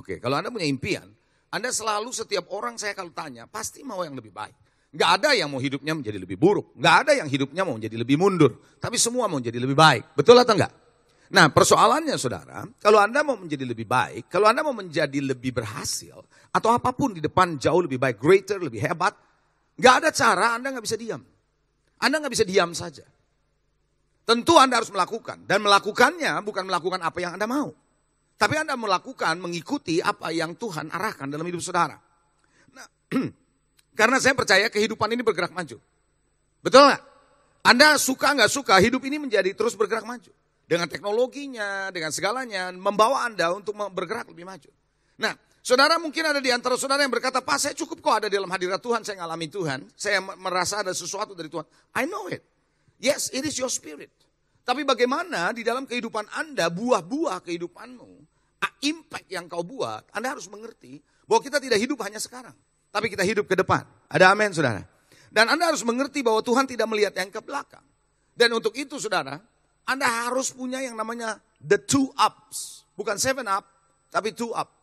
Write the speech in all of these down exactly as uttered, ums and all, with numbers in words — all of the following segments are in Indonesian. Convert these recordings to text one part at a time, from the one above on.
Oke, kalau Anda punya impian, Anda selalu setiap orang saya kalau tanya, pasti mau yang lebih baik. Nggak ada yang mau hidupnya menjadi lebih buruk. Nggak ada yang hidupnya mau menjadi lebih mundur. Tapi semua mau menjadi lebih baik. Betul atau enggak? Nah persoalannya saudara, kalau Anda mau menjadi lebih baik, kalau Anda mau menjadi lebih berhasil, atau apapun di depan jauh lebih baik, greater, lebih hebat, nggak ada cara Anda nggak bisa diam. Anda nggak bisa diam saja. Tentu Anda harus melakukan. Dan melakukannya bukan melakukan apa yang Anda mau. Tapi Anda melakukan, mengikuti apa yang Tuhan arahkan dalam hidup saudara. Nah, karena saya percaya kehidupan ini bergerak maju. Betul nggak? Anda suka nggak suka, hidup ini menjadi terus bergerak maju. Dengan teknologinya, dengan segalanya, membawa Anda untuk bergerak lebih maju. Nah, saudara mungkin ada di antara saudara yang berkata, Pak saya cukup kok ada di dalam hadirat Tuhan, saya ngalami Tuhan. Saya merasa ada sesuatu dari Tuhan. I know it. Yes, it is your spirit. Tapi bagaimana di dalam kehidupan Anda, buah-buah kehidupanmu, impact yang kau buat, Anda harus mengerti bahwa kita tidak hidup hanya sekarang. Tapi kita hidup ke depan. Ada amin saudara. Dan Anda harus mengerti bahwa Tuhan tidak melihat yang ke belakang. Dan untuk itu saudara, Anda harus punya yang namanya the two ups. Bukan seven up, tapi two up.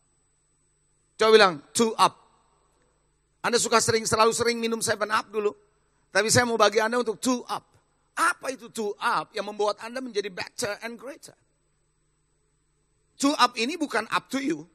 Coba bilang two up. Anda suka sering, selalu sering minum seven up dulu. Tapi saya mau bagi Anda untuk two up. Apa itu two up yang membuat Anda menjadi better and greater? Two up ini bukan up to you.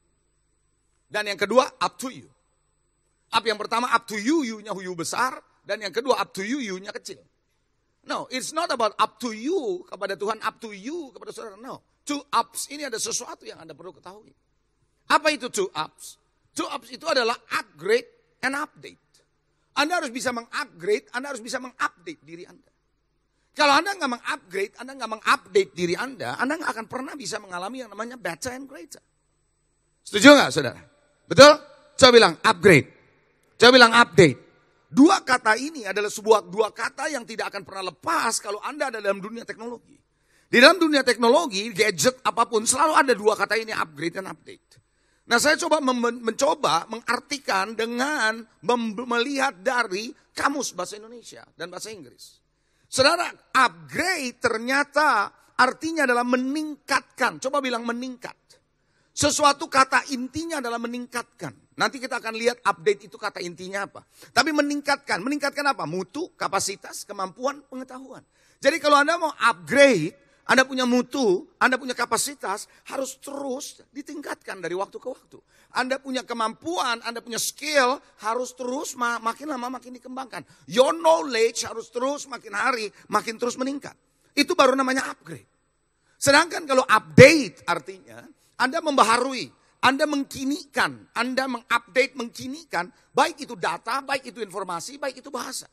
Dan yang kedua up to you. Up yang pertama up to you, you-nya you besar. Dan yang kedua up to you, you-nya kecil. No, it's not about up to you kepada Tuhan, up to you kepada saudara. No, two ups ini ada sesuatu yang Anda perlu ketahui. Apa itu two ups? Two ups itu adalah upgrade and update. Anda harus bisa mengupgrade, Anda harus bisa mengupdate diri Anda. Kalau Anda nggak mengupgrade, Anda nggak mengupdate diri Anda, Anda nggak akan pernah bisa mengalami yang namanya better and greater. Setuju nggak saudara? Betul? Coba bilang upgrade. Coba bilang update. Dua kata ini adalah sebuah dua kata yang tidak akan pernah lepas kalau Anda ada dalam dunia teknologi. Di dalam dunia teknologi, gadget apapun selalu ada dua kata ini, upgrade dan update. Nah saya coba mem- mencoba mengartikan dengan mem- melihat dari kamus bahasa Indonesia dan bahasa Inggris. Saudara, upgrade ternyata artinya adalah meningkatkan. Coba bilang meningkat. Sesuatu kata intinya adalah meningkatkan. Nanti kita akan lihat update itu kata intinya apa. Tapi meningkatkan. Meningkatkan apa? Mutu, kapasitas, kemampuan, pengetahuan. Jadi kalau Anda mau upgrade, Anda punya mutu, Anda punya kapasitas, harus terus ditingkatkan dari waktu ke waktu. Anda punya kemampuan, Anda punya skill, harus terus makin lama makin dikembangkan. Your knowledge harus terus makin hari, makin terus meningkat. Itu baru namanya upgrade. Sedangkan kalau update artinya, Anda membaharui, Anda mengkinikan, Anda mengupdate, mengkinikan, baik itu data, baik itu informasi, baik itu bahasa.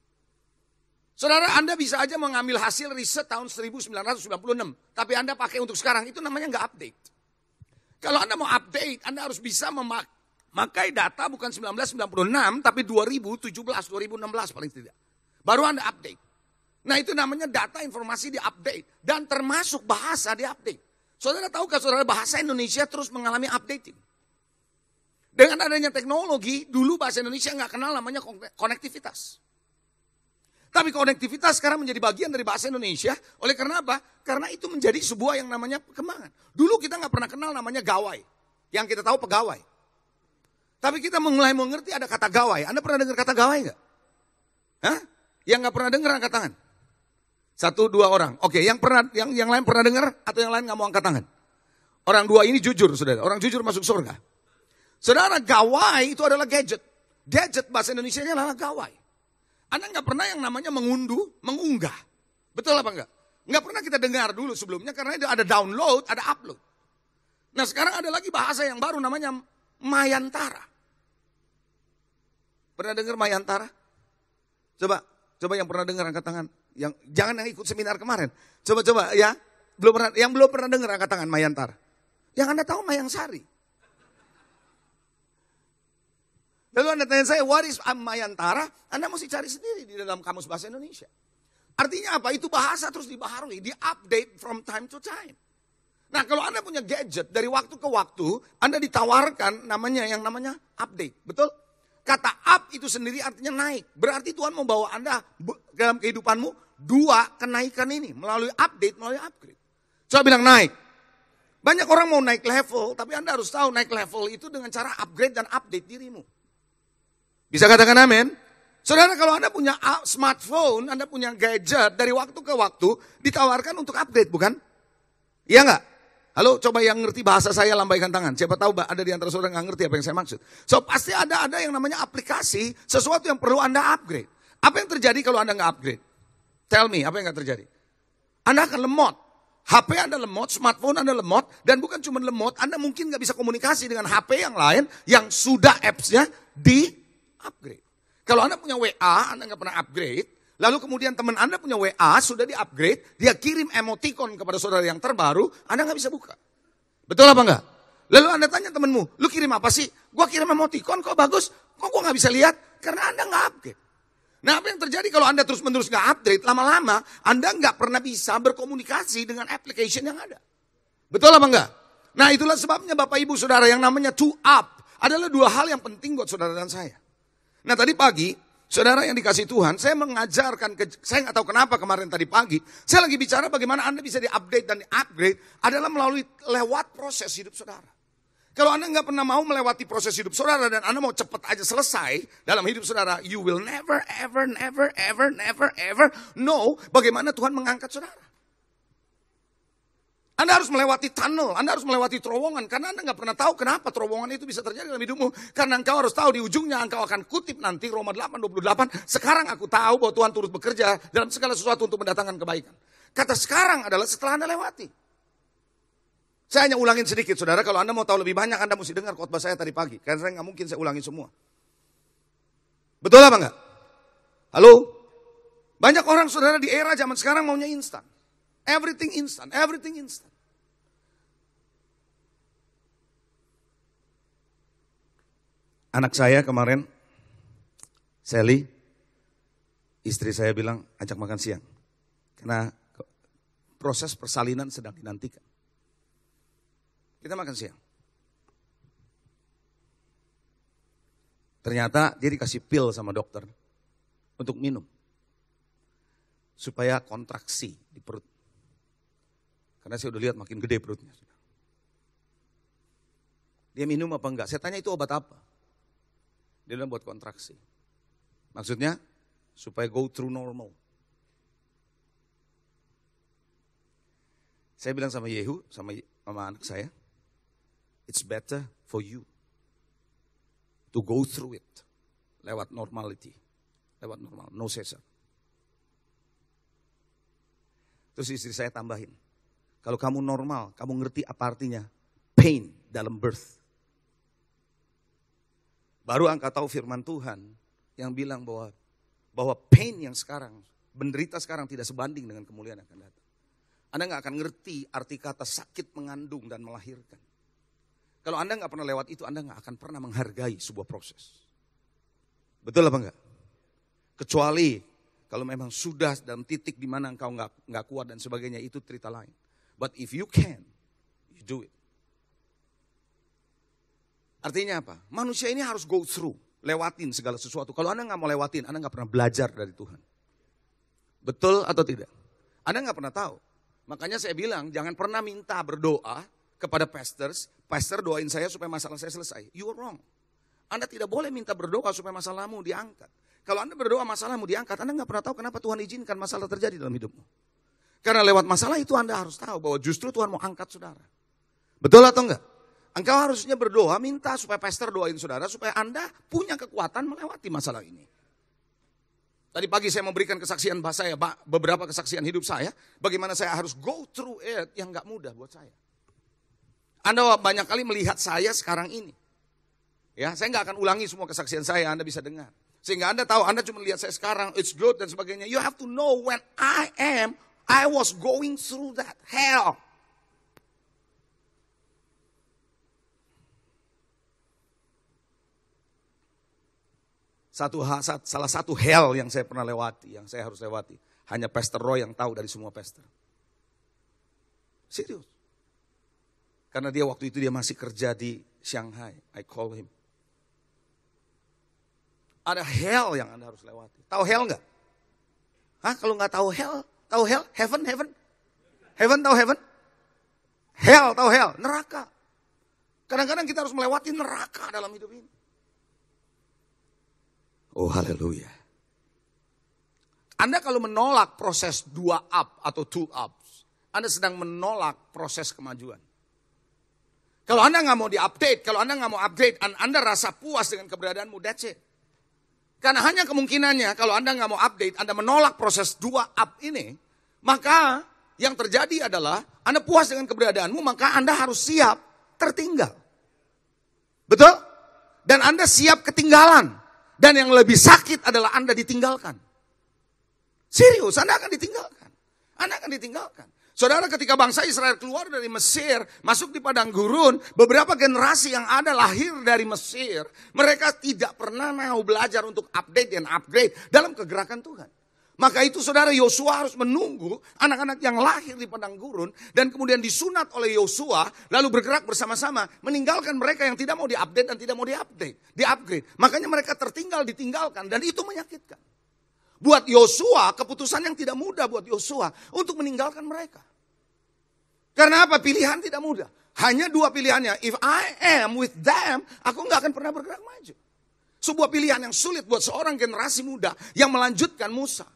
Saudara, Anda bisa aja mengambil hasil riset tahun seribu sembilan ratus sembilan puluh enam, tapi Anda pakai untuk sekarang, itu namanya nggak update. Kalau Anda mau update, Anda harus bisa memakai data bukan seribu sembilan ratus sembilan puluh enam, tapi dua ribu tujuh belas, dua ribu enam belas paling tidak. Baru Anda update. Nah itu namanya data informasi diupdate, dan termasuk bahasa diupdate. Saudara tahukah saudara bahasa Indonesia terus mengalami updating. Dengan adanya teknologi, dulu bahasa Indonesia nggak kenal namanya konektivitas. Tapi konektivitas sekarang menjadi bagian dari bahasa Indonesia. Oleh karena apa? Karena itu menjadi sebuah yang namanya perkembangan. Dulu kita nggak pernah kenal namanya gawai. Yang kita tahu pegawai. Tapi kita mulai mengerti ada kata gawai. Anda pernah dengar kata gawai nggak? Hah? Yang nggak pernah dengar angkat tangan. Satu dua orang. Oke, yang pernah, yang yang lain pernah dengar atau yang lain nggak mau angkat tangan? Orang dua ini jujur, saudara. Orang jujur masuk surga. Saudara, gawai itu adalah gadget. Gadget bahasa Indonesianya adalah gawai. Anda nggak pernah yang namanya mengunduh, mengunggah. Betul apa enggak? Nggak pernah kita dengar dulu sebelumnya karena itu ada download, ada upload. Nah sekarang ada lagi bahasa yang baru namanya Mayantara. Pernah dengar Mayantara? Coba, coba yang pernah dengar angkat tangan. Yang jangan yang ikut seminar kemarin. Coba-coba ya, belum pernah, yang belum pernah dengar angkat tangan Mayantara. Yang Anda tahu Mayang Sari. Lalu Anda tanya saya, what is Mayantara? Anda mesti cari sendiri di dalam kamus bahasa Indonesia. Artinya apa? Itu bahasa terus dibaharui, di-update from time to time. Nah kalau Anda punya gadget, dari waktu ke waktu, Anda ditawarkan namanya yang namanya update. Betul? Kata up itu sendiri artinya naik. Berarti Tuhan membawa Anda dalam kehidupanmu dua kenaikan ini. Melalui update, melalui upgrade. Coba bilang naik. Banyak orang mau naik level, tapi Anda harus tahu naik level itu dengan cara upgrade dan update dirimu. Bisa katakan amin? Saudara, kalau Anda punya smartphone, Anda punya gadget, dari waktu ke waktu ditawarkan untuk upgrade, bukan? Iya nggak? Halo, coba yang ngerti bahasa saya lambaikan tangan. Siapa tahu ada di antara saudara nggak ngerti apa yang saya maksud. So, pasti ada ada yang namanya aplikasi, sesuatu yang perlu Anda upgrade. Apa yang terjadi kalau Anda nggak upgrade? Tell me, apa yang nggak terjadi? Anda akan lemot. H P Anda lemot, smartphone Anda lemot, dan bukan cuma lemot, Anda mungkin nggak bisa komunikasi dengan H P yang lain yang sudah apps-nya di-upgrade. Kalau Anda punya W A, Anda nggak pernah upgrade, lalu kemudian teman Anda punya W A, sudah di-upgrade, dia kirim emoticon kepada saudara yang terbaru, Anda nggak bisa buka. Betul apa enggak? Lalu Anda tanya temanmu, lu kirim apa sih? Gua kirim emoticon, kok bagus? Kok gua nggak bisa lihat? Karena Anda nggak upgrade. Nah, apa yang terjadi kalau Anda terus-menerus nggak upgrade, lama-lama Anda nggak pernah bisa berkomunikasi dengan application yang ada. Betul apa enggak? Nah, itulah sebabnya Bapak Ibu Saudara yang namanya to up adalah dua hal yang penting buat saudara dan saya. Nah, tadi pagi, saudara yang dikasih Tuhan, saya mengajarkan, ke, saya nggak tahu kenapa kemarin tadi pagi, saya lagi bicara bagaimana Anda bisa di-update dan di-upgrade adalah melalui lewat proses hidup saudara. Kalau Anda nggak pernah mau melewati proses hidup saudara dan Anda mau cepat aja selesai dalam hidup saudara, you will never, ever, never, ever, never, ever know bagaimana Tuhan mengangkat saudara. Anda harus melewati tunnel, Anda harus melewati terowongan, karena Anda nggak pernah tahu kenapa terowongan itu bisa terjadi dalam hidupmu. Karena engkau harus tahu di ujungnya engkau akan kutip nanti Roma delapan dua puluh delapan. Sekarang aku tahu bahwa Tuhan turut bekerja dalam segala sesuatu untuk mendatangkan kebaikan. Kata sekarang adalah setelah Anda lewati. Saya hanya ulangin sedikit, saudara. Kalau Anda mau tahu lebih banyak, Anda mesti dengar khotbah saya tadi pagi. Karena saya nggak mungkin saya ulangi semua. Betul apa enggak? Halo? Banyak orang saudara di era zaman sekarang maunya instan. Everything instant, everything instant. Anak saya kemarin, Sally, istri saya bilang ajak makan siang. Karena proses persalinan sedang dinantikan. Kita makan siang. Ternyata dia dikasih pil sama dokter untuk minum. Supaya kontraksi di perut. Karena saya udah lihat makin gede perutnya. Dia minum apa enggak? Saya tanya itu obat apa? Dia bilang buat kontraksi. Maksudnya supaya go through normal. Saya bilang sama Yehu, sama, sama anak saya, it's better for you to go through it lewat normality, lewat normal, no cesar. Terus istri saya tambahin, kalau kamu normal, kamu ngerti apa artinya pain dalam birth. Baru engkau tahu firman Tuhan yang bilang bahwa bahwa pain yang sekarang, menderita sekarang tidak sebanding dengan kemuliaan yang akan datang. Anda nggak akan ngerti arti kata sakit mengandung dan melahirkan. Kalau Anda nggak pernah lewat itu, Anda nggak akan pernah menghargai sebuah proses. Betul apa enggak? Kecuali kalau memang sudah dalam titik di mana engkau nggak nggak kuat dan sebagainya, itu cerita lain. But if you can, you do it. Artinya apa? Manusia ini harus go through, lewatin segala sesuatu. Kalau Anda nggak mau lewatin, Anda nggak pernah belajar dari Tuhan. Betul atau tidak? Anda nggak pernah tahu. Makanya saya bilang, jangan pernah minta berdoa kepada pastors, pastor doain saya supaya masalah saya selesai. You are wrong. Anda tidak boleh minta berdoa supaya masalahmu diangkat. Kalau Anda berdoa masalahmu diangkat, Anda nggak pernah tahu kenapa Tuhan izinkan masalah terjadi dalam hidupmu. Karena lewat masalah itu Anda harus tahu bahwa justru Tuhan mau angkat saudara. Betul atau enggak? Engkau harusnya berdoa, minta supaya pastor doain saudara, supaya Anda punya kekuatan melewati masalah ini. Tadi pagi saya memberikan kesaksian bahasa saya, beberapa kesaksian hidup saya, bagaimana saya harus go through it yang enggak mudah buat saya. Anda banyak kali melihat saya sekarang ini. Ya, saya enggak akan ulangi semua kesaksian saya, Anda bisa dengar. Sehingga Anda tahu, Anda cuma lihat saya sekarang, it's good dan sebagainya. You have to know when I am, I was going through that hell. Satu salah satu hell yang saya pernah lewati, yang saya harus lewati, hanya Pastor Roy yang tahu dari semua pastor. Serius. Karena dia waktu itu dia masih kerja di Shanghai. I call him. Ada hell yang Anda harus lewati. Tahu hell enggak? Hah? Kalau enggak tahu hell, tahu hell? Heaven, heaven? Heaven tahu heaven? Hell, tahu hell? Neraka. Kadang-kadang kita harus melewati neraka dalam hidup ini. Oh haleluya. Anda kalau menolak proses dua up atau two ups, Anda sedang menolak proses kemajuan. Kalau Anda nggak mau diupdate, kalau Anda nggak mau update, Anda rasa puas dengan keberadaanmu, that's it. Karena hanya kemungkinannya kalau Anda nggak mau update, Anda menolak proses dua up ini, maka yang terjadi adalah Anda puas dengan keberadaanmu, maka Anda harus siap tertinggal. Betul? Dan Anda siap ketinggalan. Dan yang lebih sakit adalah Anda ditinggalkan. Serius, Anda akan ditinggalkan. Anda akan ditinggalkan. Saudara, ketika bangsa Israel keluar dari Mesir, masuk di padang gurun, beberapa generasi yang ada lahir dari Mesir, mereka tidak pernah mau belajar untuk update dan upgrade dalam kegerakan Tuhan. Maka itu saudara, Yosua harus menunggu anak-anak yang lahir di padang gurun dan kemudian disunat oleh Yosua, lalu bergerak bersama-sama, meninggalkan mereka yang tidak mau diupdate dan tidak mau diupdate, diupgrade. Makanya mereka tertinggal, ditinggalkan, dan itu menyakitkan. Buat Yosua, keputusan yang tidak mudah buat Yosua untuk meninggalkan mereka. Karena apa? Pilihan tidak mudah. Hanya dua pilihannya. If I am with them, aku nggak akan pernah bergerak maju. Sebuah pilihan yang sulit buat seorang generasi muda yang melanjutkan Musa.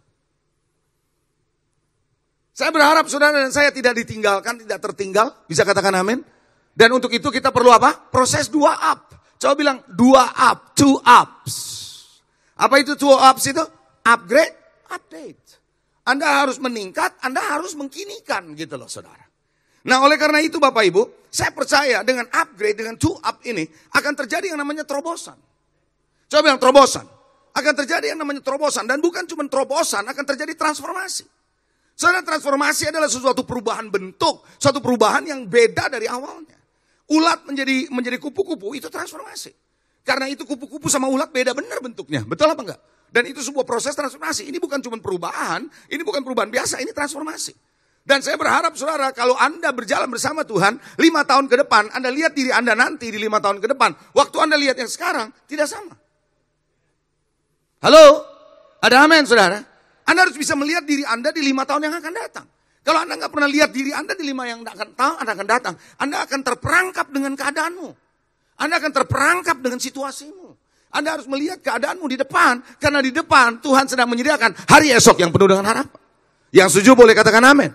Saya berharap saudara dan saya tidak ditinggalkan, tidak tertinggal. Bisa katakan amin? Dan untuk itu kita perlu apa? Proses dua up. Coba bilang dua up, two ups. Apa itu two ups itu? Upgrade, update. Anda harus meningkat, Anda harus mengkinikan gitu loh saudara. Nah oleh karena itu Bapak Ibu, saya percaya dengan upgrade, dengan two up ini akan terjadi yang namanya terobosan. Coba bilang terobosan. Akan terjadi yang namanya terobosan. Dan bukan cuma terobosan, akan terjadi transformasi. Saudara, transformasi adalah sesuatu perubahan bentuk, suatu perubahan yang beda dari awalnya. Ulat menjadi menjadi kupu-kupu, itu transformasi. Karena itu kupu-kupu sama ulat beda benar bentuknya, betul apa enggak? Dan itu sebuah proses transformasi. Ini bukan cuma perubahan, ini bukan perubahan biasa, ini transformasi. Dan saya berharap saudara, kalau Anda berjalan bersama Tuhan, lima tahun ke depan, Anda lihat diri Anda nanti di lima tahun ke depan. Waktu Anda lihat yang sekarang, tidak sama. Halo? Ada amin saudara? Anda harus bisa melihat diri Anda di lima tahun yang akan datang. Kalau Anda nggak pernah lihat diri Anda di lima yang akan tahun Anda akan datang, Anda akan terperangkap dengan keadaanmu. Anda akan terperangkap dengan situasimu. Anda harus melihat keadaanmu di depan, karena di depan Tuhan sedang menyediakan hari esok yang penuh dengan harapan. Yang setuju boleh katakan amin.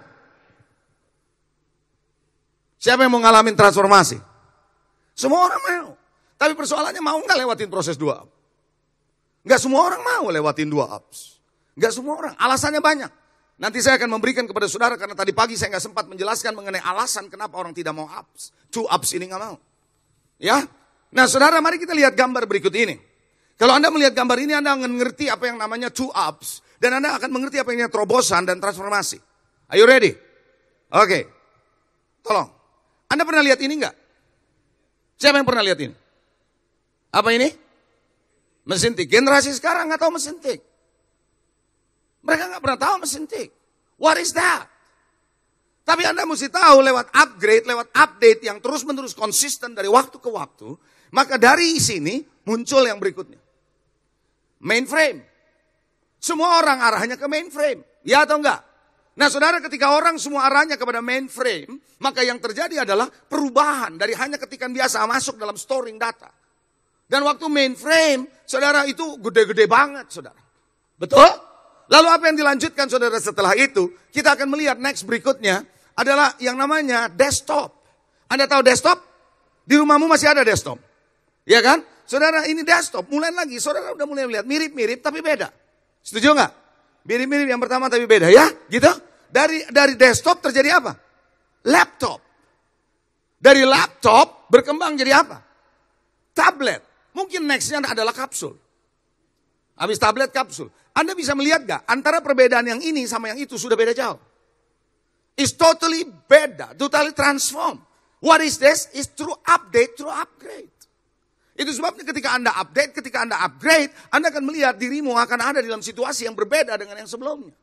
Siapa yang mau ngalamin transformasi? Semua orang mau. Tapi persoalannya mau nggak lewatin proses dua up? Nggak semua orang mau lewatin dua ups. Nggak semua orang, alasannya banyak. Nanti saya akan memberikan kepada saudara, karena tadi pagi saya nggak sempat menjelaskan mengenai alasan kenapa orang tidak mau ups. Two ups ini nggak mau. Ya, nah saudara mari kita lihat gambar berikut ini. Kalau Anda melihat gambar ini, Anda akan mengerti apa yang namanya two ups. Dan Anda akan mengerti apa yang namanya terobosan dan transformasi. Are you ready? Oke, okay. Tolong. Anda pernah lihat ini nggak? Siapa yang pernah lihat ini? Apa ini? Mesin tik. Generasi sekarang nggak tahu mesin tik. Mereka nggak pernah tahu mesin tik. What is that? Tapi Anda mesti tahu lewat upgrade, lewat update yang terus-menerus konsisten dari waktu ke waktu. Maka dari sini muncul yang berikutnya. Mainframe. Semua orang arahnya ke mainframe. Ya atau enggak? Nah saudara, ketika orang semua arahnya kepada mainframe, maka yang terjadi adalah perubahan dari hanya ketikan biasa masuk dalam storing data. Dan waktu mainframe, saudara itu gede-gede banget saudara. Betul? Lalu apa yang dilanjutkan saudara setelah itu? Kita akan melihat next berikutnya adalah yang namanya desktop. Anda tahu desktop? Di rumahmu masih ada desktop. Ya kan? Saudara ini desktop, mulai lagi. Saudara udah mulai melihat mirip-mirip tapi beda. Setuju nggak? Mirip-mirip yang pertama tapi beda ya? Gitu? Dari dari desktop terjadi apa? Laptop. Dari laptop berkembang jadi apa? Tablet. Mungkin nextnya adalah kapsul. Habis tablet kapsul. Anda bisa melihat gak? Antara perbedaan yang ini sama yang itu sudah beda jauh. It's totally beda. Totally transform. What is this? It's through update, through upgrade. Itu sebabnya ketika Anda update, ketika Anda upgrade, Anda akan melihat dirimu akan ada dalam situasi yang berbeda dengan yang sebelumnya.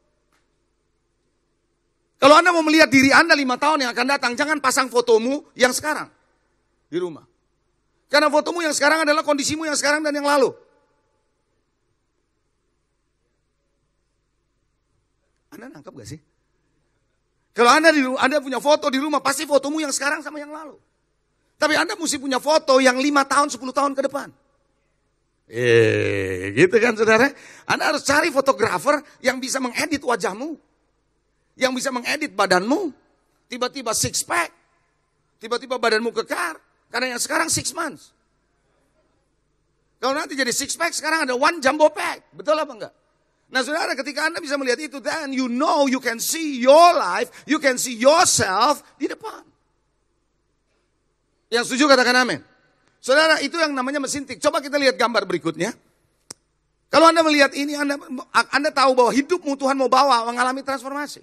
Kalau Anda mau melihat diri Anda lima tahun yang akan datang, jangan pasang fotomu yang sekarang di rumah. Karena fotomu yang sekarang adalah kondisimu yang sekarang dan yang lalu. Anda nangkap gak sih? Kalau Anda, di, Anda punya foto di rumah, pasti fotomu yang sekarang sama yang lalu. Tapi Anda mesti punya foto yang lima tahun, sepuluh tahun ke depan. Eh, gitu kan saudara? Anda harus cari fotografer yang bisa mengedit wajahmu. Yang bisa mengedit badanmu. Tiba-tiba six pack. Tiba-tiba badanmu kekar. Karena yang sekarang six months. Kalau nanti jadi six pack, sekarang ada one jumbo pack. Betul apa enggak? Nah saudara, ketika Anda bisa melihat itu, then you know you can see your life, you can see yourself di depan. Yang setuju katakan amin. Saudara, itu yang namanya mesin tik. Coba kita lihat gambar berikutnya. Kalau Anda melihat ini, Anda, Anda tahu bahwa hidupmu Tuhan mau bawa mengalami transformasi.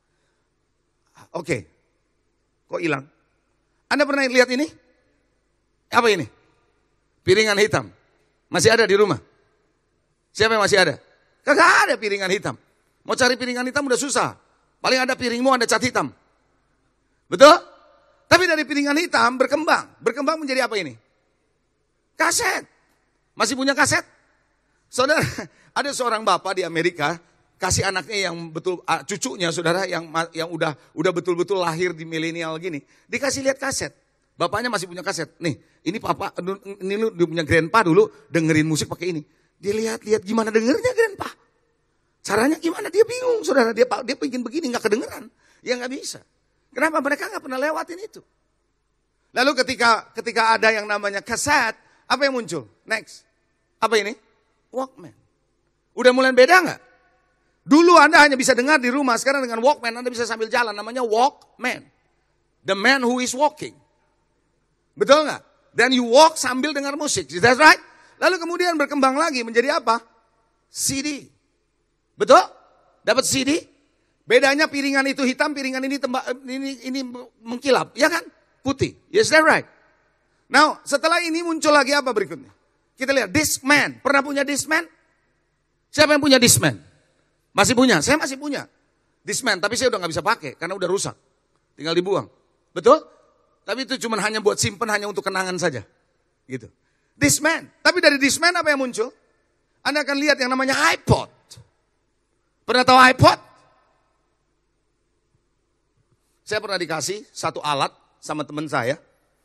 Oke, kok hilang? Anda pernah lihat ini? Apa ini? Piringan hitam. Masih ada di rumah? Siapa yang masih ada? Kagak ada piringan hitam. Mau cari piringan hitam udah susah. Paling ada piringmu ada cat hitam. Betul? Tapi dari piringan hitam berkembang. Berkembang menjadi apa ini? Kaset. Masih punya kaset? Saudara, ada seorang bapak di Amerika kasih anaknya yang betul, cucunya saudara yang yang udah udah betul-betul lahir di milenial gini, dikasih lihat kaset. Bapaknya masih punya kaset. Nih, ini papa, ini lu dia punya grandpa dulu dengerin musik pakai ini. Dia lihat-lihat gimana dengernya grandpa. Caranya gimana? Dia bingung saudara. Dia dia bikin begini nggak kedengeran. Ya nggak bisa. Kenapa? Mereka nggak pernah lewatin itu. Lalu ketika ketika ada yang namanya kaset, apa yang muncul? Next. Apa ini? Walkman. Udah mulai beda nggak? Dulu Anda hanya bisa dengar di rumah, sekarang dengan Walkman Anda bisa sambil jalan, namanya Walkman. The man who is walking. Betul nggak? Dan you walk sambil dengar musik, is that right? Lalu kemudian berkembang lagi menjadi apa? C D. Betul? Dapat C D? Bedanya piringan itu hitam, piringan ini tembak, ini ini mengkilap, ya kan? Putih. Is that right? Now, setelah ini muncul lagi apa berikutnya? Kita lihat Discman. Pernah punya Discman? Siapa yang punya Discman? Masih punya? Saya masih punya Discman, tapi saya udah nggak bisa pakai karena udah rusak. Tinggal dibuang. Betul? Tapi itu cuma hanya buat simpen, hanya untuk kenangan saja. Gitu. Discman. Tapi dari Discman apa yang muncul? Anda akan lihat yang namanya iPod. Pernah tahu iPod? Saya pernah dikasih satu alat sama teman saya.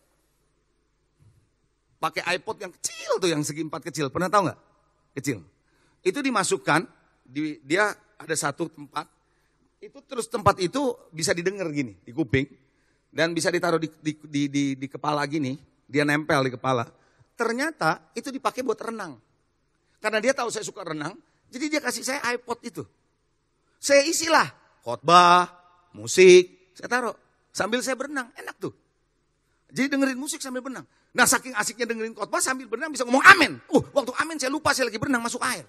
Pakai iPod yang kecil tuh, yang segi empat kecil. Pernah tahu nggak? Kecil. Itu dimasukkan. Di, dia ada satu tempat, itu terus tempat itu bisa didengar gini, di kuping, dan bisa ditaruh di, di, di, di, di kepala gini, dia nempel di kepala. Ternyata itu dipakai buat renang. Karena dia tahu saya suka renang, jadi dia kasih saya iPod itu. Saya isilah, khotbah, musik, saya taruh. Sambil saya berenang, enak tuh. Jadi dengerin musik sambil berenang. Nah saking asiknya dengerin khotbah sambil berenang bisa ngomong amin. Uh, waktu amin saya lupa saya lagi berenang masuk air.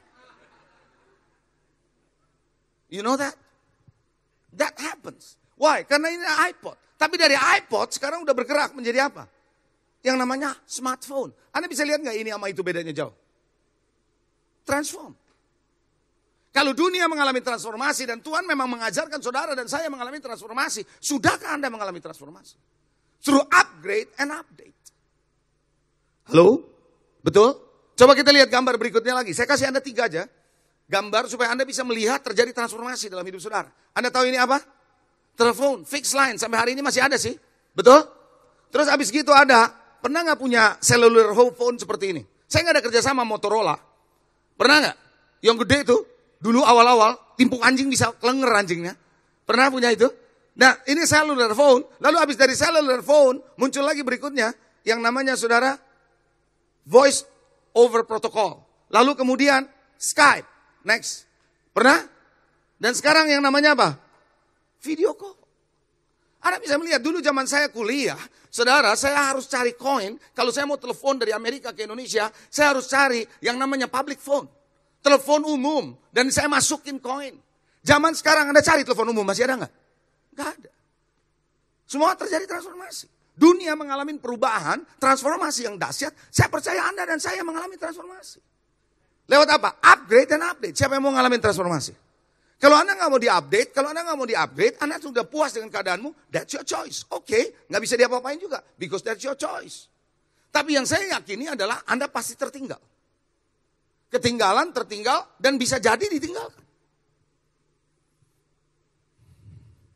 You know that? That happens. Why? Karena ini iPod. Tapi dari iPod sekarang udah bergerak menjadi apa? Yang namanya smartphone. Anda bisa lihat nggak ini sama itu bedanya jauh? Transform. Kalau dunia mengalami transformasi dan Tuhan memang mengajarkan saudara dan saya mengalami transformasi, sudahkah Anda mengalami transformasi? Through upgrade and update. Halo? Betul? Coba kita lihat gambar berikutnya lagi. Saya kasih Anda tiga aja. Gambar supaya Anda bisa melihat terjadi transformasi dalam hidup saudara. Anda tahu ini apa? Telepon, fixed line. Sampai hari ini masih ada sih. Betul? Terus habis gitu ada, pernah nggak punya cellular phone seperti ini? Saya nggak ada kerja sama Motorola. Pernah nggak? Yang gede itu, dulu awal-awal, timpuk anjing bisa kelenger anjingnya. Pernah punya itu? Nah ini cellular phone. Lalu habis dari cellular phone, muncul lagi berikutnya, yang namanya saudara, voice over protocol. Lalu kemudian Skype. Next. Pernah? Dan sekarang yang namanya apa? Video call. Anda bisa melihat dulu zaman saya kuliah, saudara, saya harus cari koin. Kalau saya mau telepon dari Amerika ke Indonesia, saya harus cari yang namanya public phone. Telepon umum. Dan saya masukin koin. Zaman sekarang Anda cari telepon umum, masih ada nggak? Nggak ada. Semua terjadi transformasi. Dunia mengalami perubahan, transformasi yang dahsyat. Saya percaya Anda dan saya mengalami transformasi. Lewat apa? Upgrade dan update. Siapa yang mau ngalamin transformasi? Kalau Anda nggak mau di-update, kalau Anda nggak mau di-upgrade, Anda sudah puas dengan keadaanmu, that's your choice. Oke, okay, nggak bisa diapa-apain juga, because that's your choice. Tapi yang saya yakini adalah Anda pasti tertinggal. Ketinggalan, tertinggal, dan bisa jadi ditinggalkan.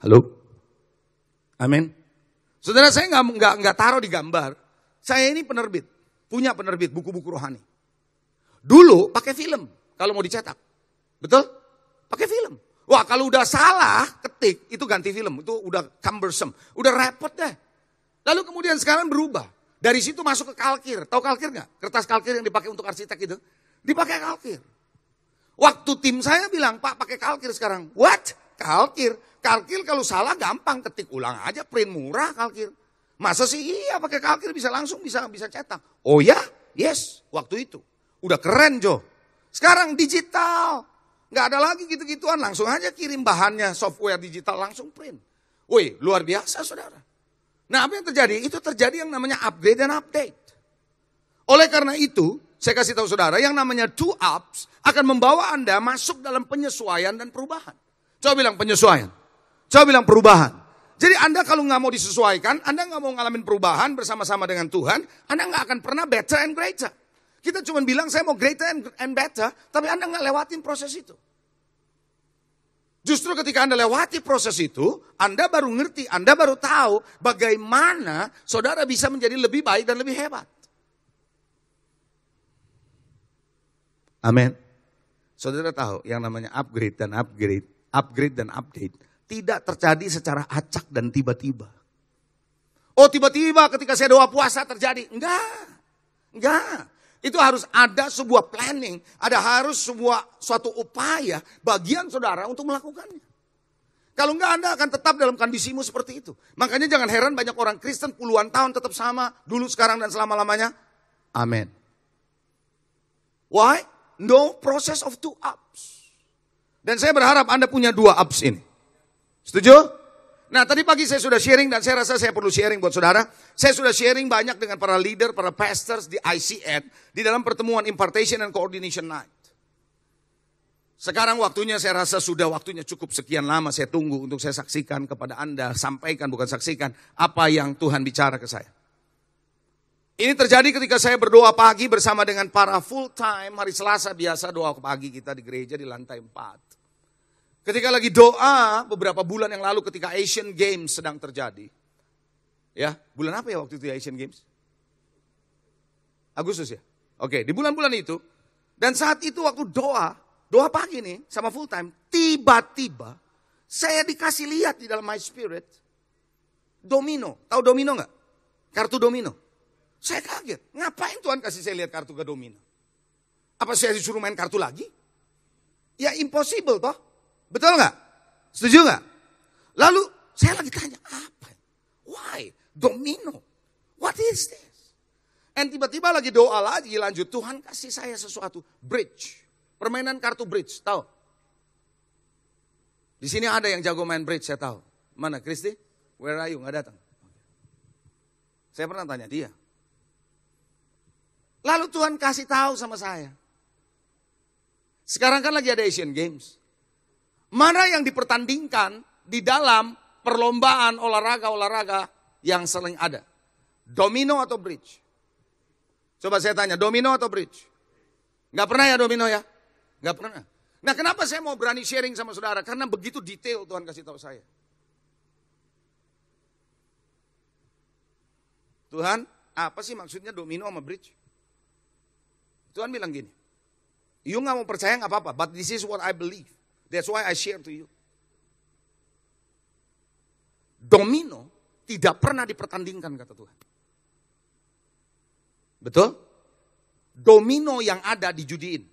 Halo? Amin. Saudara, saya nggak nggak nggak taruh di gambar. Saya ini penerbit, punya penerbit buku-buku rohani. Dulu pakai film kalau mau dicetak, betul? Pakai film. Wah, kalau udah salah ketik itu ganti film, itu udah cumbersome, udah repot deh. Lalu kemudian sekarang berubah. Dari situ masuk ke kalkir. Tahu kalkir nggak? Kertas kalkir yang dipakai untuk arsitek itu. Dipakai kalkir. Waktu tim saya bilang, Pak pakai kalkir sekarang. What? Kalkir? Kalkir kalau salah gampang, ketik ulang aja, print murah kalkir. Masa sih iya pakai kalkir bisa langsung bisa bisa cetak. Oh ya? Yes, waktu itu. Udah keren Jo. Sekarang digital. Nggak ada lagi gitu-gituan, langsung aja kirim bahannya, software digital langsung print. Woi, luar biasa saudara. Nah, apa yang terjadi? Itu terjadi yang namanya upgrade dan update. Oleh karena itu, saya kasih tahu saudara, yang namanya two ups akan membawa Anda masuk dalam penyesuaian dan perubahan. Coba bilang penyesuaian. Coba bilang perubahan. Jadi Anda kalau nggak mau disesuaikan, Anda nggak mau ngalamin perubahan bersama-sama dengan Tuhan, Anda nggak akan pernah better and greater. Kita cuma bilang saya mau greater and better, tapi Anda nggak lewatin proses itu. Justru ketika Anda lewati proses itu, Anda baru ngerti, Anda baru tahu bagaimana saudara bisa menjadi lebih baik dan lebih hebat. Amin. Saudara tahu yang namanya upgrade dan upgrade, upgrade dan update tidak terjadi secara acak dan tiba-tiba. Oh tiba-tiba ketika saya doa puasa terjadi. Enggak, enggak. Itu harus ada sebuah planning, ada harus sebuah suatu upaya bagian saudara untuk melakukannya. Kalau enggak Anda akan tetap dalam kondisimu seperti itu. Makanya jangan heran banyak orang Kristen puluhan tahun tetap sama, dulu, sekarang, dan selama-lamanya. Amin. Why? No process of two ups. Dan saya berharap Anda punya dua ups ini. Setuju? Nah tadi pagi saya sudah sharing dan saya rasa saya perlu sharing buat saudara. Saya sudah sharing banyak dengan para leader, para pastors di I C N. Di dalam pertemuan Impartation and Coordination Night. Sekarang waktunya saya rasa sudah waktunya cukup sekian lama saya tunggu untuk saya saksikan kepada Anda. Sampaikan bukan saksikan apa yang Tuhan bicara ke saya. Ini terjadi ketika saya berdoa pagi bersama dengan para full time. Hari Selasa biasa doa pagi kita di gereja di lantai empat. Ketika lagi doa beberapa bulan yang lalu ketika Asian Games sedang terjadi. Ya, bulan apa ya waktu itu ya Asian Games? Agustus ya? Oke, di bulan-bulan itu. Dan saat itu waktu doa, doa pagi nih sama full time. Tiba-tiba saya dikasih lihat di dalam my spirit. Domino, tahu domino gak? Kartu domino. Saya kaget, ngapain Tuhan kasih saya lihat kartu ke domino? Apa saya disuruh main kartu lagi? Ya impossible toh. Betul nggak? Setuju nggak? Lalu saya lagi tanya, apa? Why? Domino. What is this? And tiba-tiba lagi doa lagi lanjut. Tuhan kasih saya sesuatu. Bridge. Permainan kartu bridge. Tahu? Di sini ada yang jago main bridge, saya tahu. Mana Kristi? Where are you? Nggak datang. Saya pernah tanya dia. Lalu Tuhan kasih tahu sama saya. Sekarang kan lagi ada Asian Games. Mana yang dipertandingkan di dalam perlombaan olahraga-olahraga yang sering ada? Domino atau bridge? Coba saya tanya, domino atau bridge? Gak pernah ya domino ya? Gak pernah. Nah kenapa saya mau berani sharing sama saudara? Karena begitu detail Tuhan kasih tahu saya. Tuhan, apa sih maksudnya domino sama bridge? Tuhan bilang gini, you gak mau percaya gak apa-apa, but this is what I believe. That's why I share to you. Domino tidak pernah dipertandingkan kata Tuhan. Betul? Domino yang ada dijudiin.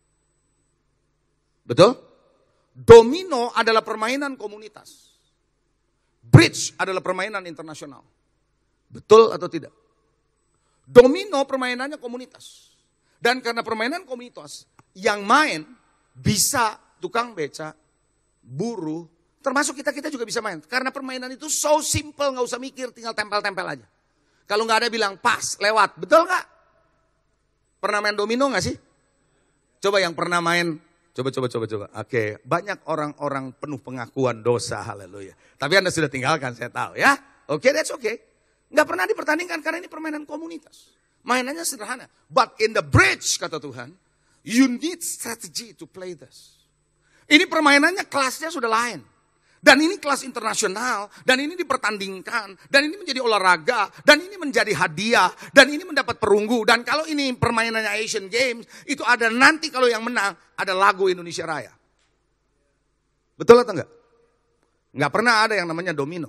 Betul? Domino adalah permainan komunitas. Bridge adalah permainan internasional. Betul atau tidak? Domino permainannya komunitas. Dan karena permainan komunitas, yang main bisa tukang beca, buruh, termasuk kita-kita juga bisa main. Karena permainan itu so simple, gak usah mikir, tinggal tempel-tempel aja. Kalau gak ada bilang pas, lewat, betul gak? Pernah main domino gak sih? Coba yang pernah main, coba, coba, coba, coba. Oke, banyak orang-orang penuh pengakuan dosa, haleluya. Tapi Anda sudah tinggalkan, saya tahu ya. Oke, that's okay. Gak pernah dipertandingkan karena ini permainan komunitas. Mainannya sederhana. But in the bridge, kata Tuhan, you need strategy to play this. Ini permainannya kelasnya sudah lain. Dan ini kelas internasional, dan ini dipertandingkan, dan ini menjadi olahraga, dan ini menjadi hadiah, dan ini mendapat perunggu. Dan kalau ini permainannya Asian Games, itu ada nanti kalau yang menang, ada lagu Indonesia Raya. Betul atau enggak? Enggak pernah ada yang namanya domino.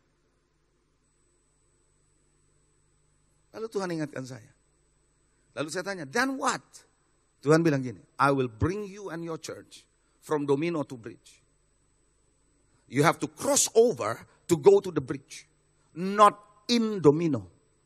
Lalu Tuhan ingatkan saya. Lalu saya tanya, then what? Tuhan bilang gini, I will bring you and your church from domino to bridge. You have to cross over to go to the bridge. Not in domino.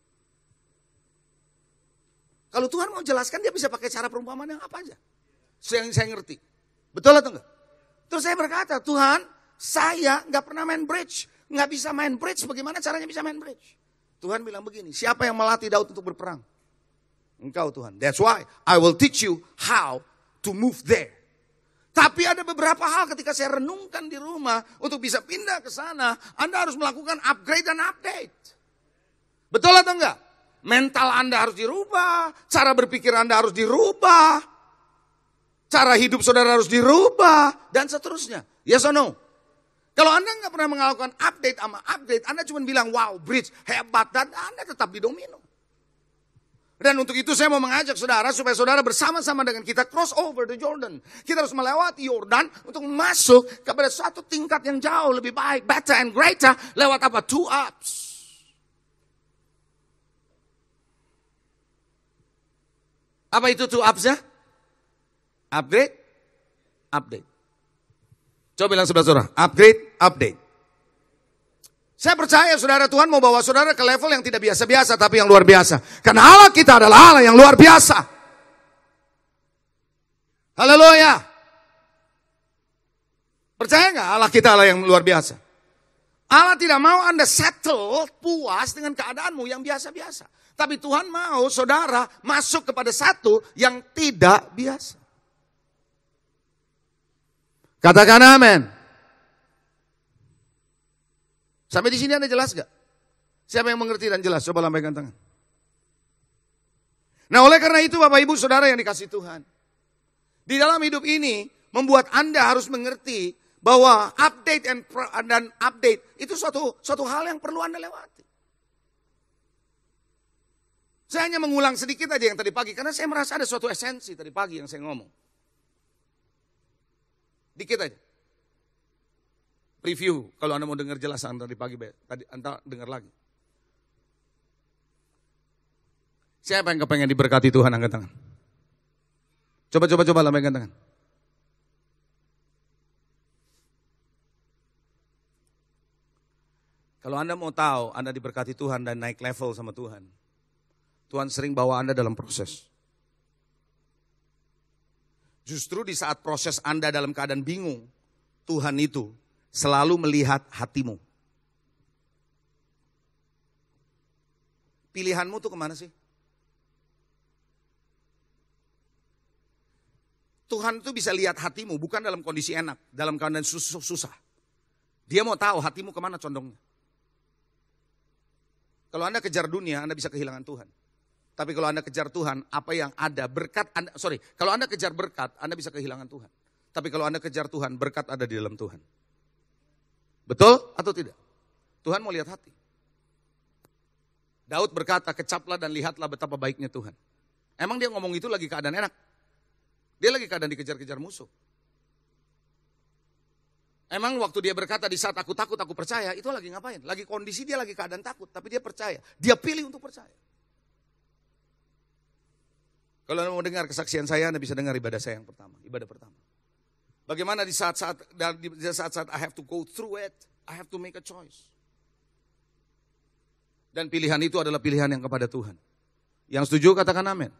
Kalau Tuhan mau jelaskan, dia bisa pakai cara perumpamaan yang apa aja. Yang saya ngerti. Betul atau enggak? Terus saya berkata, Tuhan, saya nggak pernah main bridge. Nggak bisa main bridge, bagaimana caranya bisa main bridge? Tuhan bilang begini, siapa yang melatih Daud untuk berperang? Engkau Tuhan. That's why I will teach you how to move there. Tapi ada beberapa hal ketika saya renungkan di rumah untuk bisa pindah ke sana, Anda harus melakukan upgrade dan update. Betul atau enggak? Mental Anda harus dirubah, cara berpikir Anda harus dirubah, cara hidup saudara harus dirubah, dan seterusnya. Yes or no? Kalau Anda enggak pernah melakukan update sama update, Anda cuma bilang, wow, bridge, hebat, dan Anda tetap di domino. Dan untuk itu saya mau mengajak saudara supaya saudara bersama-sama dengan kita cross over the Jordan. Kita harus melewati Yordan untuk masuk kepada satu tingkat yang jauh lebih baik, better and greater, lewat apa? Two ups. Apa itu two ups ya? Upgrade, update. Coba bilang sebelah saudara, upgrade, update. Saya percaya saudara, Tuhan mau bawa saudara ke level yang tidak biasa-biasa, tapi yang luar biasa. Karena Allah kita adalah Allah yang luar biasa. Haleluya. Percaya nggak Allah kita Allah yang luar biasa? Allah tidak mau Anda settle, puas dengan keadaanmu yang biasa-biasa. Tapi Tuhan mau saudara masuk kepada satu yang tidak biasa. Katakan amin. Sampai di sini Anda jelas gak? Siapa yang mengerti dan jelas? Coba lambaikan tangan. Nah oleh karena itu Bapak Ibu Saudara yang dikasih Tuhan. Di dalam hidup ini membuat Anda harus mengerti bahwa update dan update itu suatu, suatu hal yang perlu Anda lewati. Saya hanya mengulang sedikit aja yang tadi pagi karena saya merasa ada suatu esensi tadi pagi yang saya ngomong. Dikit aja. Preview, kalau Anda mau dengar jelasan tadi pagi, tadi Anda dengar lagi. Siapa yang kepengen diberkati Tuhan, angkat tangan. Coba, coba, coba, lambaikan tangan. Kalau Anda mau tahu, Anda diberkati Tuhan dan naik level sama Tuhan. Tuhan sering bawa Anda dalam proses. Justru di saat proses Anda dalam keadaan bingung, Tuhan itu selalu melihat hatimu. Pilihanmu tuh kemana sih? Tuhan tuh bisa lihat hatimu bukan dalam kondisi enak, dalam keadaan susah. Dia mau tahu hatimu kemana condongnya. Kalau Anda kejar dunia, Anda bisa kehilangan Tuhan. Tapi kalau Anda kejar Tuhan, apa yang ada berkat Anda, sorry, kalau Anda kejar berkat, Anda bisa kehilangan Tuhan. Tapi kalau Anda kejar Tuhan, berkat ada di dalam Tuhan. Betul atau tidak? Tuhan mau lihat hati. Daud berkata, kecaplah dan lihatlah betapa baiknya Tuhan. Emang dia ngomong itu lagi keadaan enak? Dia lagi keadaan dikejar-kejar musuh. Emang waktu dia berkata di saat aku takut, aku percaya, itu lagi ngapain? Lagi kondisi dia lagi keadaan takut, tapi dia percaya. Dia pilih untuk percaya. Kalau Anda mau dengar kesaksian saya, Anda bisa dengar ibadah saya yang pertama, ibadah pertama. Bagaimana di saat-saat di saat-saat I have to go through it, I have to make a choice. Dan pilihan itu adalah pilihan yang kepada Tuhan. Yang setuju katakan amin.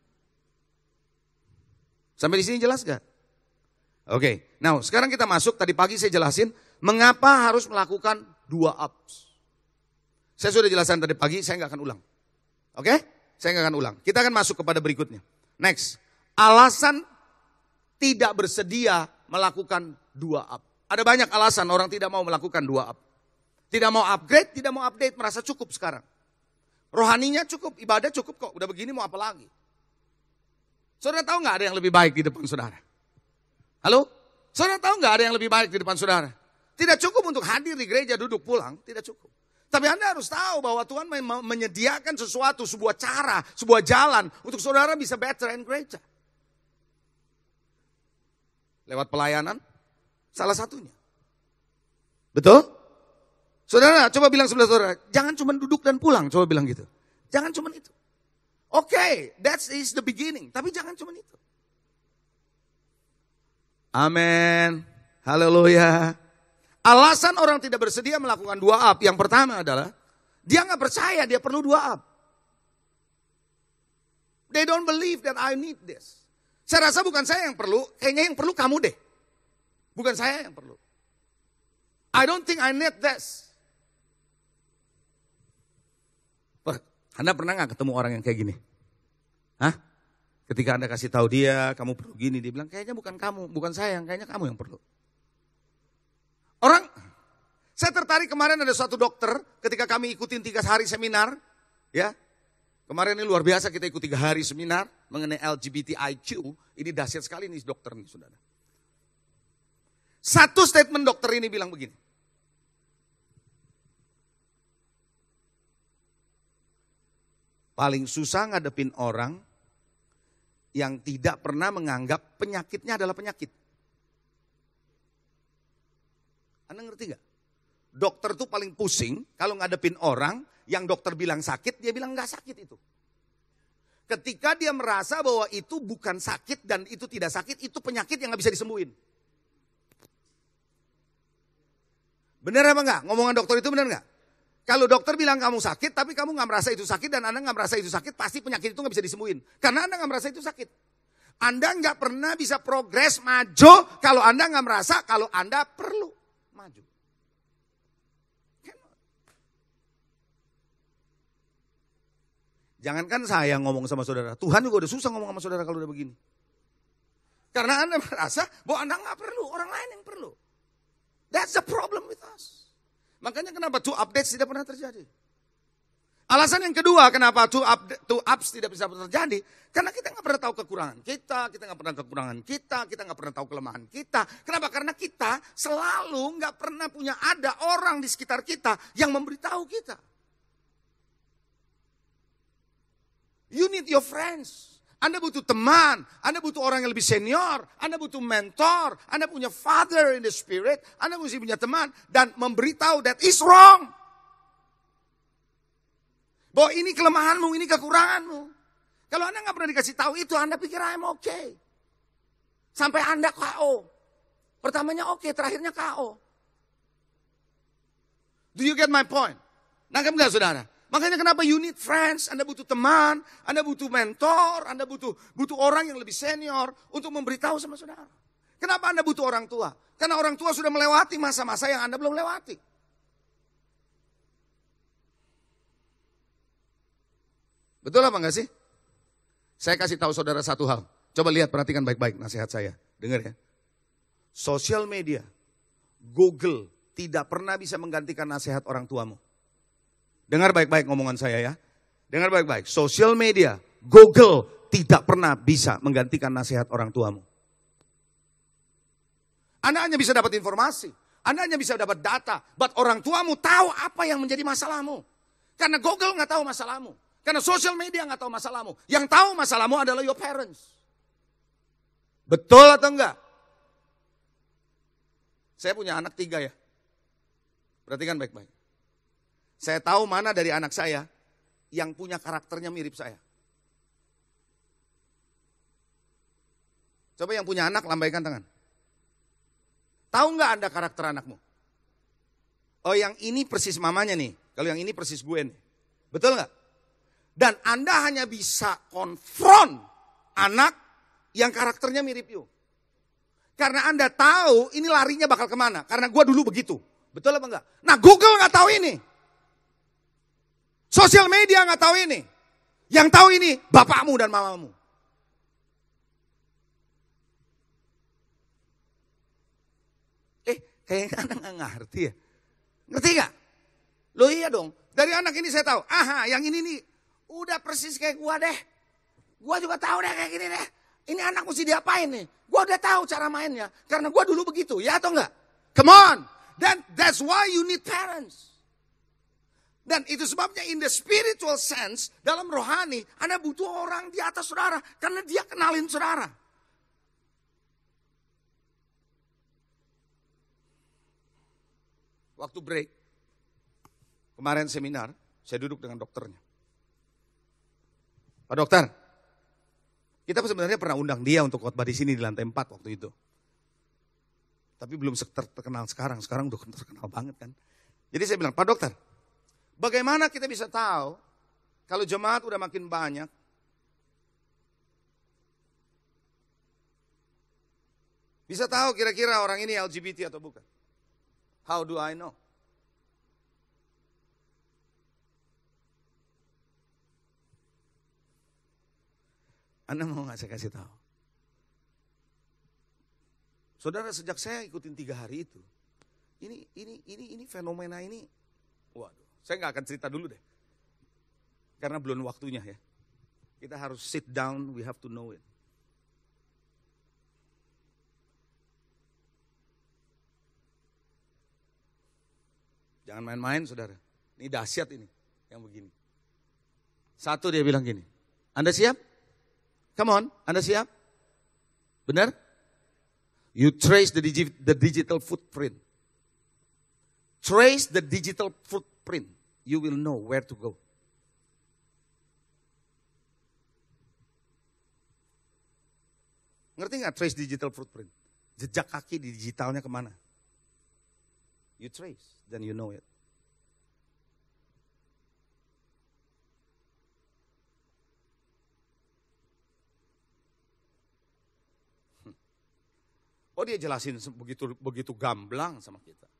Sampai di sini jelas gak? Oke, okay. Nah sekarang kita masuk, tadi pagi saya jelasin mengapa harus melakukan dua ups. Saya sudah jelaskan tadi pagi, saya nggak akan ulang. Oke, okay? Saya nggak akan ulang. Kita akan masuk kepada berikutnya. Next, alasan tidak bersedia melakukan dua up. Ada banyak alasan orang tidak mau melakukan dua up. Tidak mau upgrade, tidak mau update, merasa cukup sekarang. Rohaninya cukup, ibadah cukup kok, udah begini mau apa lagi? Saudara tahu nggak ada yang lebih baik di depan saudara? Halo? Saudara tahu nggak ada yang lebih baik di depan saudara? Tidak cukup untuk hadir di gereja, duduk pulang, tidak cukup. Tapi Anda harus tahu bahwa Tuhan menyediakan sesuatu, sebuah cara, sebuah jalan untuk saudara bisa better in gereja. Lewat pelayanan, salah satunya. Betul? Saudara, coba bilang sebelah saudara, jangan cuma duduk dan pulang, coba bilang gitu. Jangan cuma itu. Oke, okay, that is the beginning, tapi jangan cuma itu. Amin. Haleluya. Alasan orang tidak bersedia melakukan dua up, yang pertama adalah dia nggak percaya dia perlu dua up. They don't believe that I need this. Saya rasa bukan saya yang perlu, kayaknya yang perlu kamu deh. Bukan saya yang perlu. I don't think I need this. Anda pernah nggak ketemu orang yang kayak gini? Hah? Ketika Anda kasih tahu dia, kamu perlu gini, dia bilang kayaknya bukan kamu, bukan saya, kayaknya kamu yang perlu. Orang, saya tertarik kemarin ada suatu dokter, ketika kami ikutin tiga hari seminar, ya, kemarin ini luar biasa kita ikut tiga hari seminar mengenai L G B T I Q, ini dahsyat sekali nih dokter nih saudara. Satu statement dokter ini bilang begini. Paling susah ngadepin orang yang tidak pernah menganggap penyakitnya adalah penyakit. Anda ngerti gak? Dokter tuh paling pusing kalau ngadepin orang yang dokter bilang sakit, dia bilang gak sakit itu. Ketika dia merasa bahwa itu bukan sakit dan itu tidak sakit, itu penyakit yang gak bisa disembuhin. Benar apa enggak? Ngomongan dokter itu benar enggak? Kalau dokter bilang kamu sakit, tapi kamu nggak merasa itu sakit dan Anda nggak merasa itu sakit, pasti penyakit itu nggak bisa disembuhin. Karena Anda nggak merasa itu sakit. Anda nggak pernah bisa progres maju kalau Anda nggak merasa kalau Anda perlu maju. Jangankan saya ngomong sama saudara, Tuhan juga udah susah ngomong sama saudara kalau udah begini. Karena Anda merasa bahwa Anda nggak perlu, orang lain yang perlu. That's the problem with us. Makanya kenapa two updates tidak pernah terjadi. Alasan yang kedua kenapa two, up, two ups tidak bisa terjadi. Karena kita nggak pernah tahu kekurangan kita, kita nggak pernah kekurangan kita, kita nggak pernah tahu kelemahan kita. Kenapa? Karena kita selalu nggak pernah punya ada orang di sekitar kita yang memberitahu kita. You need your friends. Anda butuh teman, Anda butuh orang yang lebih senior, Anda butuh mentor, Anda punya father in the spirit, Anda mesti punya teman dan memberitahu that is wrong. Bahwa ini kelemahanmu, ini kekuranganmu. Kalau Anda nggak pernah dikasih tahu itu, Anda pikir I'm okay. Sampai Anda K O. Pertamanya oke, okay, terakhirnya K O. Do you get my point? Nangkep nggak saudara? Makanya kenapa you need friends, Anda butuh teman, Anda butuh mentor, Anda butuh butuh orang yang lebih senior untuk memberitahu sama saudara. Kenapa Anda butuh orang tua? Karena orang tua sudah melewati masa-masa yang Anda belum lewati. Betul apa enggak sih? Saya kasih tahu saudara satu hal. Coba lihat, perhatikan baik-baik nasihat saya. Dengar ya. Sosial media, Google tidak pernah bisa menggantikan nasihat orang tuamu. Dengar baik-baik ngomongan saya ya. Dengar baik-baik. Sosial media, Google tidak pernah bisa menggantikan nasihat orang tuamu. Anda hanya bisa dapat informasi. Anda hanya bisa dapat data. But orang tuamu tahu apa yang menjadi masalahmu. Karena Google nggak tahu masalahmu. Karena sosial media nggak tahu masalahmu. Yang tahu masalahmu adalah your parents. Betul atau enggak? Saya punya anak tiga ya. Perhatikan baik-baik. Saya tahu mana dari anak saya yang punya karakternya mirip saya. Coba yang punya anak lambaikan tangan. Tahu nggak Anda karakter anakmu? Oh yang ini persis mamanya nih. Kalau yang ini persis gue nih. Betul nggak? Dan Anda hanya bisa konfront anak yang karakternya mirip you. Karena Anda tahu ini larinya bakal kemana. Karena gue dulu begitu. Betul apa enggak? Nah Google nggak tahu ini. Sosial media nggak tahu ini. Yang tahu ini bapakmu dan mamamu. Eh, kayaknya anak nggak ngerti ya. Ngerti nggak? Loh iya dong. Dari anak ini saya tahu. Aha, yang ini nih udah persis kayak gua deh. Gua juga tahu deh kayak gini deh. Ini anak mesti diapain nih? Gua udah tahu cara mainnya. Karena gua dulu begitu, ya atau enggak? Come on. Dan that's why you need parents. Dan itu sebabnya in the spiritual sense, dalam rohani, Anda butuh orang di atas saudara. Karena dia kenalin saudara. Waktu break, kemarin seminar, saya duduk dengan dokternya. Pak dokter, kita sebenarnya pernah undang dia untuk khotbah di sini di lantai empat waktu itu. Tapi belum terkenal sekarang, sekarang udah terkenal banget kan. Jadi saya bilang, Pak dokter, bagaimana kita bisa tahu kalau jemaat udah makin banyak, bisa tahu kira-kira orang ini L G B T atau bukan? How do I know? Anda mau gak saya kasih tahu? Saudara, sejak saya ikutin tiga hari itu, ini ini ini ini fenomena ini, waduh, saya nggak akan cerita dulu deh, karena belum waktunya ya. Kita harus sit down, we have to know it. Jangan main-main, saudara. Ini dahsyat ini, yang begini. Satu dia bilang gini, Anda siap? Come on, Anda siap? Benar? You trace the, digi the digital footprint. Trace the digital footprint. You will know where to go. Ngerti nggak trace digital footprint? Jejak kaki di digitalnya kemana? You trace, then you know it. Oh, dia jelasin begitu begitu gamblang sama kita.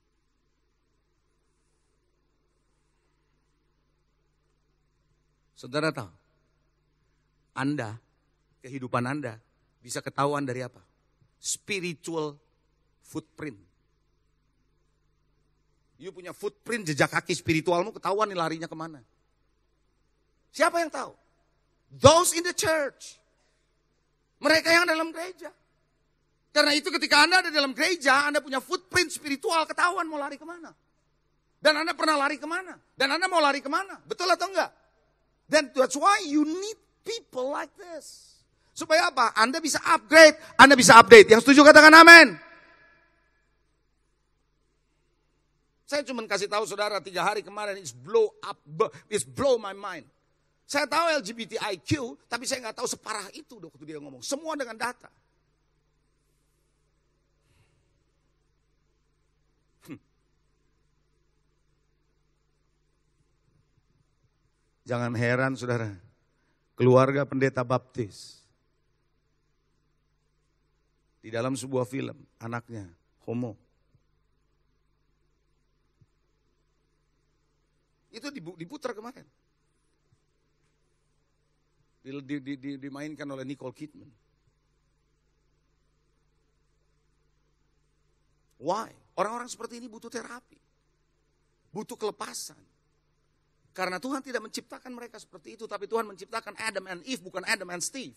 Saudara tahu, Anda, kehidupan Anda bisa ketahuan dari apa? Spiritual footprint. You punya footprint, jejak kaki spiritualmu ketahuan nih larinya kemana. Siapa yang tahu? Those in the church. Mereka yang dalam gereja. Karena itu ketika Anda ada dalam gereja, Anda punya footprint spiritual, ketahuan mau lari kemana. Dan Anda pernah lari kemana. Dan Anda mau lari kemana. Betul atau enggak? Then that's why you need people like this. Supaya apa? Anda bisa upgrade, Anda bisa update. Yang setuju katakan amin. Saya cuma kasih tahu saudara tiga hari kemarin, it's blow up, it's blow my mind. Saya tahu L G B T I Q, tapi saya nggak tahu separah itu waktu dia ngomong. Semua dengan data. Jangan heran saudara, keluarga pendeta baptis. Di dalam sebuah film, anaknya homo. Itu diputar kemarin. Di, di, di, di, dimainkan oleh Nicole Kidman. Why? Orang-orang seperti ini butuh terapi. Butuh kelepasan. Karena Tuhan tidak menciptakan mereka seperti itu, tapi Tuhan menciptakan Adam and Eve, bukan Adam and Steve.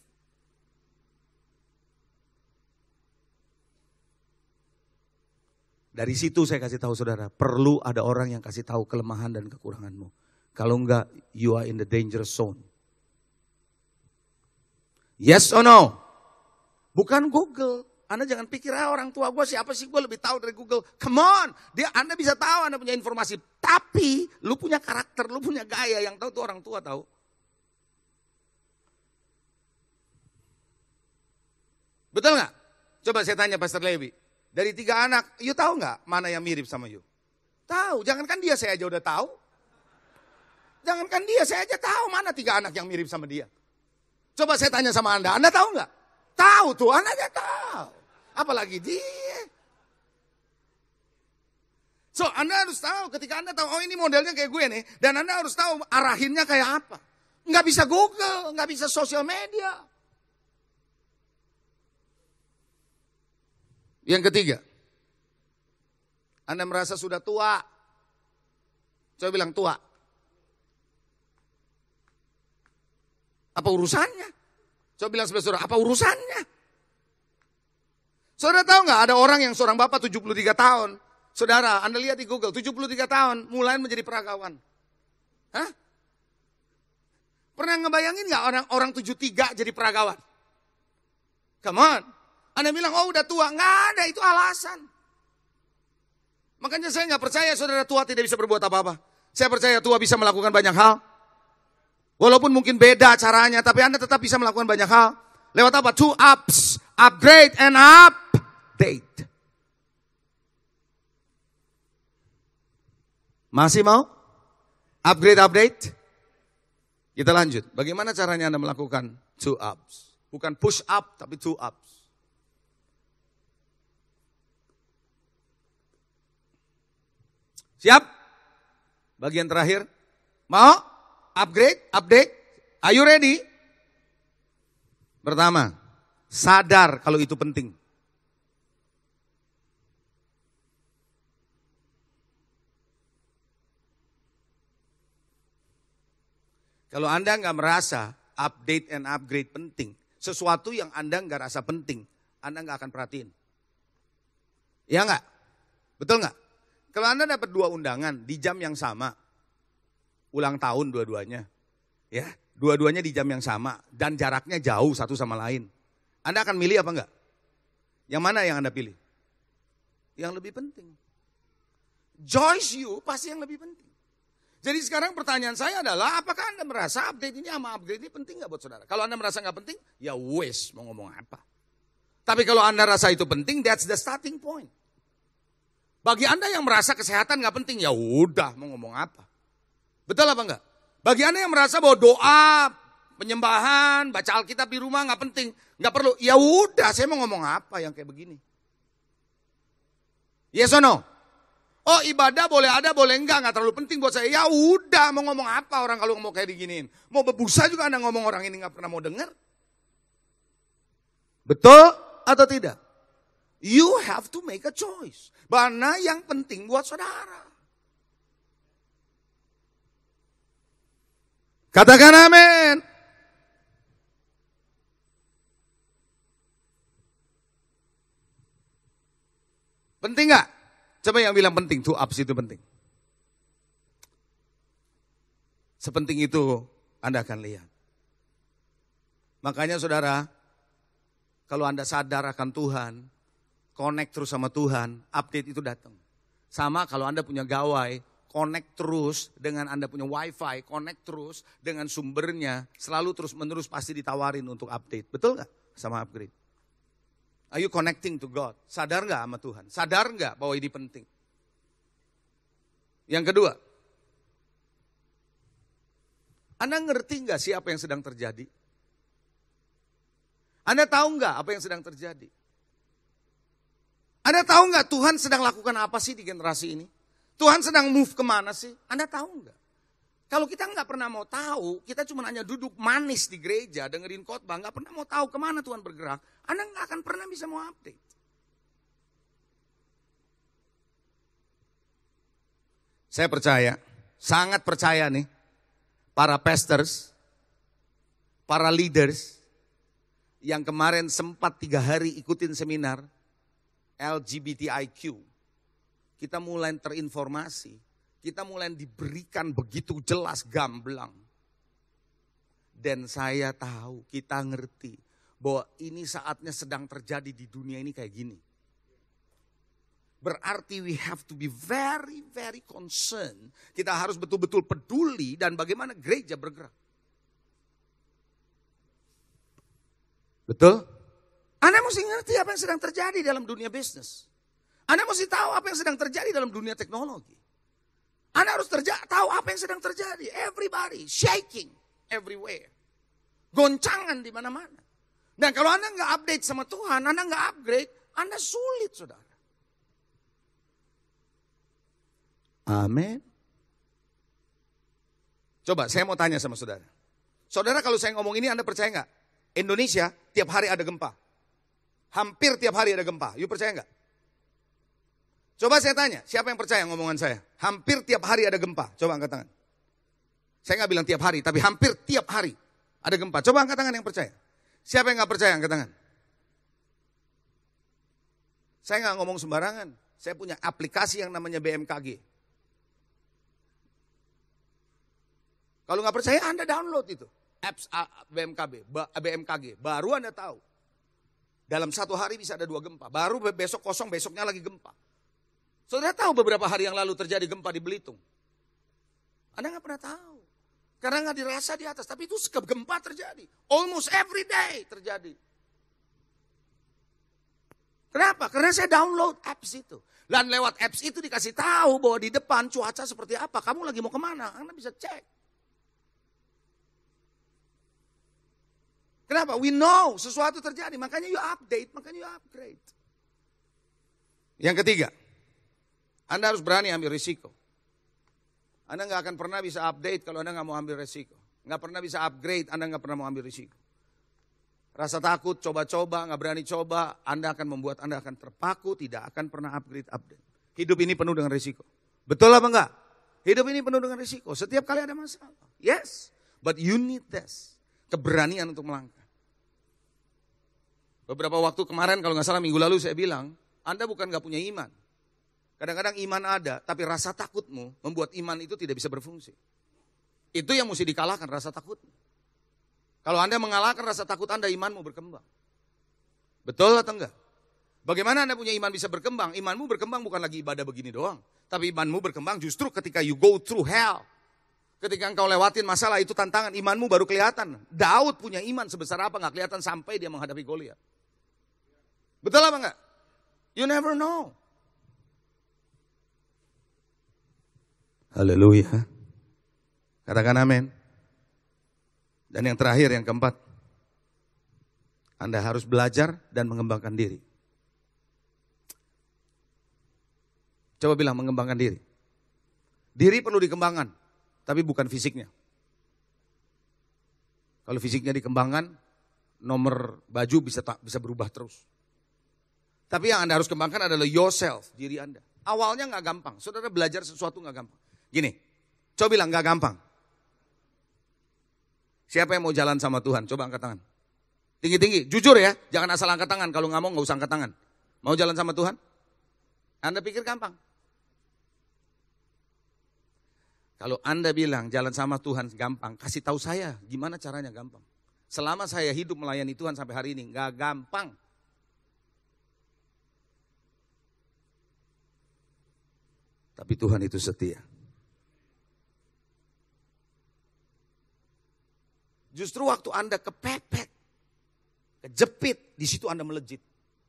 Dari situ saya kasih tahu saudara, perlu ada orang yang kasih tahu kelemahan dan kekuranganmu. Kalau enggak, you are in the dangerous zone. Yes or no? Bukan Google. Anda jangan pikir, ah, orang tua gue siapa sih, gue lebih tahu dari Google. Come on, dia Anda bisa tahu, Anda punya informasi. Tapi, lu punya karakter, lu punya gaya, yang tahu tuh orang tua tahu. Betul nggak? Coba saya tanya Pastor Levi. Dari tiga anak, you tahu nggak mana yang mirip sama you? Tahu, jangankan dia saya aja udah tahu. Jangankan dia, saya aja tahu mana tiga anak yang mirip sama dia. Coba saya tanya sama Anda, Anda tahu nggak? Tahu tuh, Anda aja tahu. Apalagi dia. So, Anda harus tahu ketika Anda tahu, oh ini modelnya kayak gue nih. Dan Anda harus tahu arahinnya kayak apa. Nggak bisa Google, nggak bisa sosial media. Yang ketiga, Anda merasa sudah tua. Coba bilang tua. Apa urusannya? Coba bilang sebelah saudara, apa urusannya? Saudara tahu nggak ada orang yang seorang bapak tujuh puluh tiga tahun, Saudara, Anda lihat di Google, tujuh puluh tiga tahun mulai menjadi peragawan. Hah? Pernah ngebayangin gak orang orang tujuh puluh tiga jadi peragawan? Come on. Anda bilang, oh udah tua. Nggak ada, itu alasan. Makanya saya nggak percaya saudara tua tidak bisa berbuat apa-apa. Saya percaya tua bisa melakukan banyak hal. Walaupun mungkin beda caranya, tapi Anda tetap bisa melakukan banyak hal. Lewat apa? Two ups, upgrade and update. Masih mau? Upgrade, update? Kita lanjut. Bagaimana caranya Anda melakukan two ups? Bukan push up, tapi two ups. Siap? Bagian terakhir. Mau? Upgrade? Update? Are you ready? Pertama, sadar kalau itu penting. Kalau Anda nggak merasa update and upgrade penting, sesuatu yang Anda nggak rasa penting, Anda nggak akan perhatiin. Iya nggak? Betul nggak? Kalau Anda dapat dua undangan di jam yang sama, ulang tahun dua-duanya, ya, dua-duanya di jam yang sama dan jaraknya jauh satu sama lain, Anda akan milih apa enggak? Yang mana yang Anda pilih? Yang lebih penting. Choice you pasti yang lebih penting. Jadi sekarang pertanyaan saya adalah, apakah Anda merasa update ini sama upgrade ini penting nggak buat saudara? Kalau Anda merasa nggak penting, ya wes mau ngomong apa. Tapi kalau Anda rasa itu penting, that's the starting point. Bagi Anda yang merasa kesehatan nggak penting, ya udah mau ngomong apa. Betul apa enggak? Bagi Anda yang merasa bahwa doa, penyembahan, baca Alkitab di rumah nggak penting, nggak perlu, ya udah saya mau ngomong apa yang kayak begini. Yes or no? Oh ibadah boleh ada, boleh enggak, nggak terlalu penting buat saya. Ya udah mau ngomong apa orang kalau mau kayak diginiin. Mau berbusa juga Anda ngomong orang ini nggak pernah mau dengar. Betul atau tidak? You have to make a choice. Mana yang penting buat saudara. Katakan amin. Penting gak? Coba yang bilang penting, two ups itu penting. Sepenting itu Anda akan lihat. Makanya saudara, kalau Anda sadar akan Tuhan, connect terus sama Tuhan, update itu datang. Sama kalau Anda punya gawai, connect terus dengan Anda punya wifi, connect terus dengan sumbernya, selalu terus menerus pasti ditawarin untuk update. Betul gak? Sama upgrade. Are you connecting to God? Sadar gak sama Tuhan? Sadar gak bahwa ini penting? Yang kedua, Anda ngerti gak sih apa yang sedang terjadi? Anda tahu gak apa yang sedang terjadi? Anda tahu nggak Tuhan sedang lakukan apa sih di generasi ini? Tuhan sedang move kemana sih? Anda tahu nggak? Kalau kita nggak pernah mau tahu, kita cuma hanya duduk manis di gereja, dengerin khotbah, nggak pernah mau tahu kemana Tuhan bergerak, Anda nggak akan pernah bisa mau update. Saya percaya, sangat percaya nih, para pastors, para leaders, yang kemarin sempat tiga hari ikutin seminar, L G B T I Q, kita mulai terinformasi, kita mulai diberikan begitu jelas gamblang. Dan saya tahu, kita ngerti bahwa ini saatnya sedang terjadi di dunia ini kayak gini. Berarti we have to be very very concerned, kita harus betul-betul peduli dan bagaimana gereja bergerak. Betul? Anda mesti ngerti apa yang sedang terjadi dalam dunia bisnis. Anda mesti tahu apa yang sedang terjadi dalam dunia teknologi. Anda harus terja- tahu apa yang sedang terjadi. Everybody shaking everywhere. Goncangan di mana-mana. Dan kalau Anda nggak update sama Tuhan, Anda nggak upgrade, Anda sulit, saudara. Amin. Coba saya mau tanya sama saudara. Saudara kalau saya ngomong ini Anda percaya nggak? Indonesia tiap hari ada gempa. Hampir tiap hari ada gempa. You percaya nggak? Coba saya tanya, siapa yang percaya ngomongan saya? Hampir tiap hari ada gempa. Coba angkat tangan. Saya nggak bilang tiap hari, tapi hampir tiap hari ada gempa. Coba angkat tangan yang percaya. Siapa yang nggak percaya angkat tangan? Saya nggak ngomong sembarangan. saya punya aplikasi yang namanya B M K G. Kalau nggak percaya Anda download itu. Apps B M K B, B M K G. Baru Anda tahu. Dalam satu hari bisa ada dua gempa. Baru besok kosong, besoknya lagi gempa. Saudara tahu beberapa hari yang lalu terjadi gempa di Belitung. Anda nggak pernah tahu. Karena nggak dirasa di atas. Tapi itu gempa terjadi. Almost every day terjadi. Kenapa? Karena saya download apps itu. Dan lewat apps itu dikasih tahu bahwa di depan cuaca seperti apa. Kamu lagi mau kemana? Anda bisa cek. Kenapa? We know sesuatu terjadi. Makanya you update, makanya you upgrade. Yang ketiga, Anda harus berani ambil risiko. Anda nggak akan pernah bisa update kalau Anda nggak mau ambil risiko. Nggak pernah bisa upgrade, Anda nggak pernah mau ambil risiko. Rasa takut, coba-coba, nggak berani coba, Anda akan membuat Anda akan terpaku, tidak akan pernah upgrade, update. Hidup ini penuh dengan risiko. Betul apa enggak? Hidup ini penuh dengan risiko. Setiap kali ada masalah. Yes, but you need this. Keberanian untuk melangkah. Beberapa waktu kemarin, kalau nggak salah minggu lalu saya bilang, Anda bukan nggak punya iman. Kadang-kadang iman ada, tapi rasa takutmu membuat iman itu tidak bisa berfungsi. Itu yang mesti dikalahkan, rasa takutmu. Kalau Anda mengalahkan rasa takut Anda, imanmu berkembang. Betul atau enggak? Bagaimana Anda punya iman bisa berkembang? Imanmu berkembang bukan lagi ibadah begini doang. Tapi imanmu berkembang justru ketika you go through hell. Ketika engkau lewatin masalah itu tantangan, imanmu baru kelihatan. Daud punya iman sebesar apa nggak kelihatan sampai dia menghadapi Goliat. Betul apa enggak? You never know. Haleluya. Katakan amin. Dan yang terakhir, yang keempat. Anda harus belajar dan mengembangkan diri. Coba bilang mengembangkan diri. Diri perlu dikembangkan, tapi bukan fisiknya. Kalau fisiknya dikembangkan, nomor baju bisa bisa berubah terus. Tapi yang Anda harus kembangkan adalah yourself, diri Anda. Awalnya nggak gampang. Saudara belajar sesuatu nggak gampang. Gini, coba bilang nggak gampang. Siapa yang mau jalan sama Tuhan? Coba angkat tangan. Tinggi-tinggi, jujur ya. Jangan asal angkat tangan. Kalau nggak mau, nggak usah angkat tangan. Mau jalan sama Tuhan? Anda pikir gampang? Kalau Anda bilang jalan sama Tuhan gampang, kasih tahu saya gimana caranya gampang. Selama saya hidup melayani Tuhan sampai hari ini, nggak gampang. Tapi Tuhan itu setia. Justru waktu Anda kepepet, kejepit, di situ Anda melejit.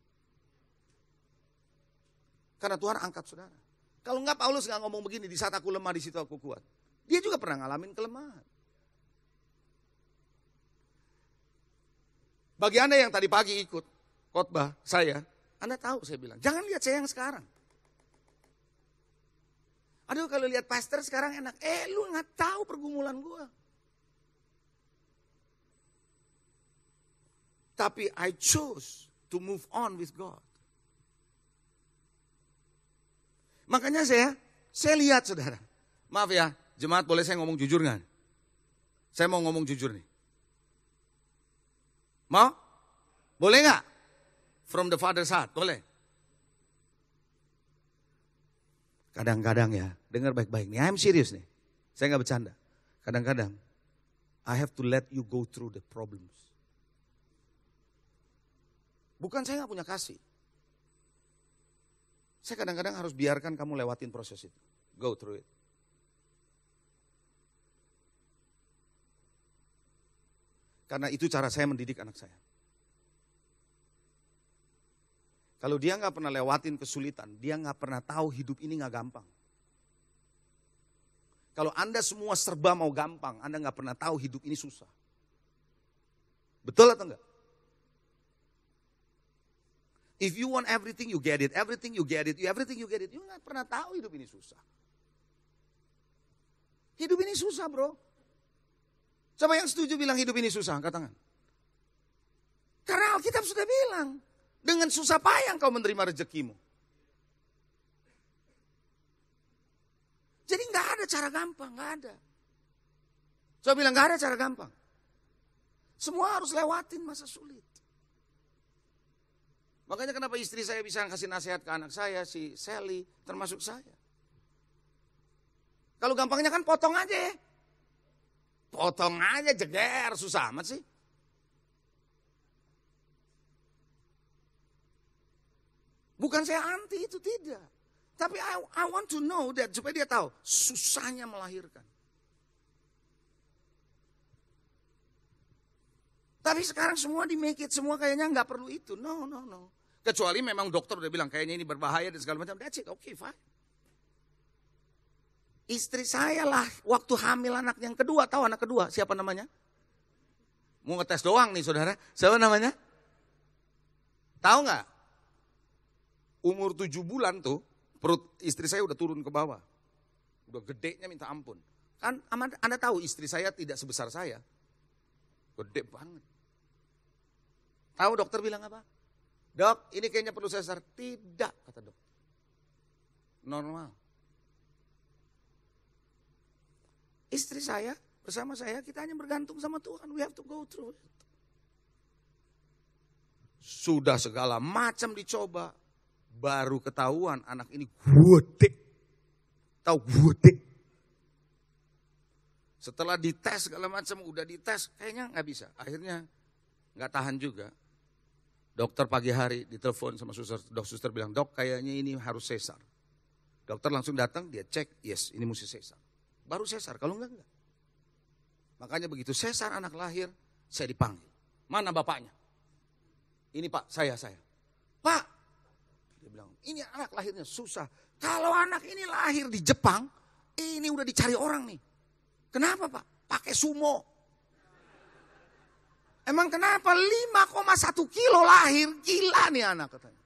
Karena Tuhan angkat saudara. Kalau enggak Paulus enggak ngomong begini, di saat aku lemah, di situ aku kuat. Dia juga pernah ngalamin kelemahan. Bagi Anda yang tadi pagi ikut khotbah saya, Anda tahu saya bilang, jangan lihat saya yang sekarang. Aduh kalau lihat pastor sekarang enak, eh lu enggak tahu pergumulan gua. Tapi I choose to move on with God. Makanya saya, saya lihat saudara. Maaf ya, jemaat boleh saya ngomong jujur nggak? Saya mau ngomong jujur nih. Mau? Boleh nggak? From the father's heart, boleh? Kadang-kadang ya, dengar baik-baik nih, I'm serious nih. Saya nggak bercanda. Kadang-kadang, I have to let you go through the problems. Bukan saya gak punya kasih. Saya kadang-kadang harus biarkan kamu lewatin proses itu. Go through it. Karena itu cara saya mendidik anak saya. Kalau dia gak pernah lewatin kesulitan, dia gak pernah tahu hidup ini gak gampang. Kalau Anda semua serba mau gampang, Anda gak pernah tahu hidup ini susah. Betul atau enggak? If you want everything, you get it. Everything you get it. Everything you get it. You gak pernah tahu hidup ini susah. Hidup ini susah bro. Coba yang setuju bilang hidup ini susah, angkat tangan. Karena Alkitab sudah bilang, dengan susah payah kau menerima rezekimu. Jadi gak ada cara gampang, gak ada. Coba bilang gak ada cara gampang. Semua harus lewatin masa sulit. Makanya kenapa istri saya bisa kasih nasihat ke anak saya, si Sally, termasuk saya. Kalau gampangnya kan potong aja ya. Potong aja, jeger, susah amat sih. Bukan saya anti itu, tidak. Tapi I, I want to know that, supaya dia tahu susahnya melahirkan. Tapi sekarang semua di make it, semua kayaknya nggak perlu itu. No, no, no. Kecuali memang dokter udah bilang kayaknya ini berbahaya dan segala macam. That's it, oke, okay, fine. Istri saya lah waktu hamil anak yang kedua, tahu anak kedua siapa namanya? Mau ngetes doang nih saudara, siapa namanya? Tahu nggak? Umur tujuh bulan tuh, perut istri saya udah turun ke bawah. Udah gedenya minta ampun. Kan Anda tahu istri saya tidak sebesar saya. Gede banget. Tahu dokter bilang apa? Dok, ini kayaknya perlu sesar. Tidak, kata dokter. Normal. Istri saya bersama saya, kita hanya bergantung sama Tuhan. We have to go through it. Sudah segala macam dicoba. Baru ketahuan anak ini gede. Tahu gede. Setelah dites segala macam, udah dites, kayaknya nggak bisa. Akhirnya nggak tahan juga. Dokter pagi hari ditelepon sama suster, dok suster bilang, dok kayaknya ini harus sesar. Dokter langsung datang, dia cek, yes ini mesti sesar. Baru sesar, kalau enggak enggak. Makanya begitu sesar anak lahir, saya dipanggil. Mana bapaknya? Ini pak, saya, saya. Pak, dia bilang, ini anak lahirnya susah. Kalau anak ini lahir di Jepang, ini udah dicari orang nih. Kenapa pak? Pakai sumo. Emang kenapa lima koma satu kilo lahir, gila nih anak katanya.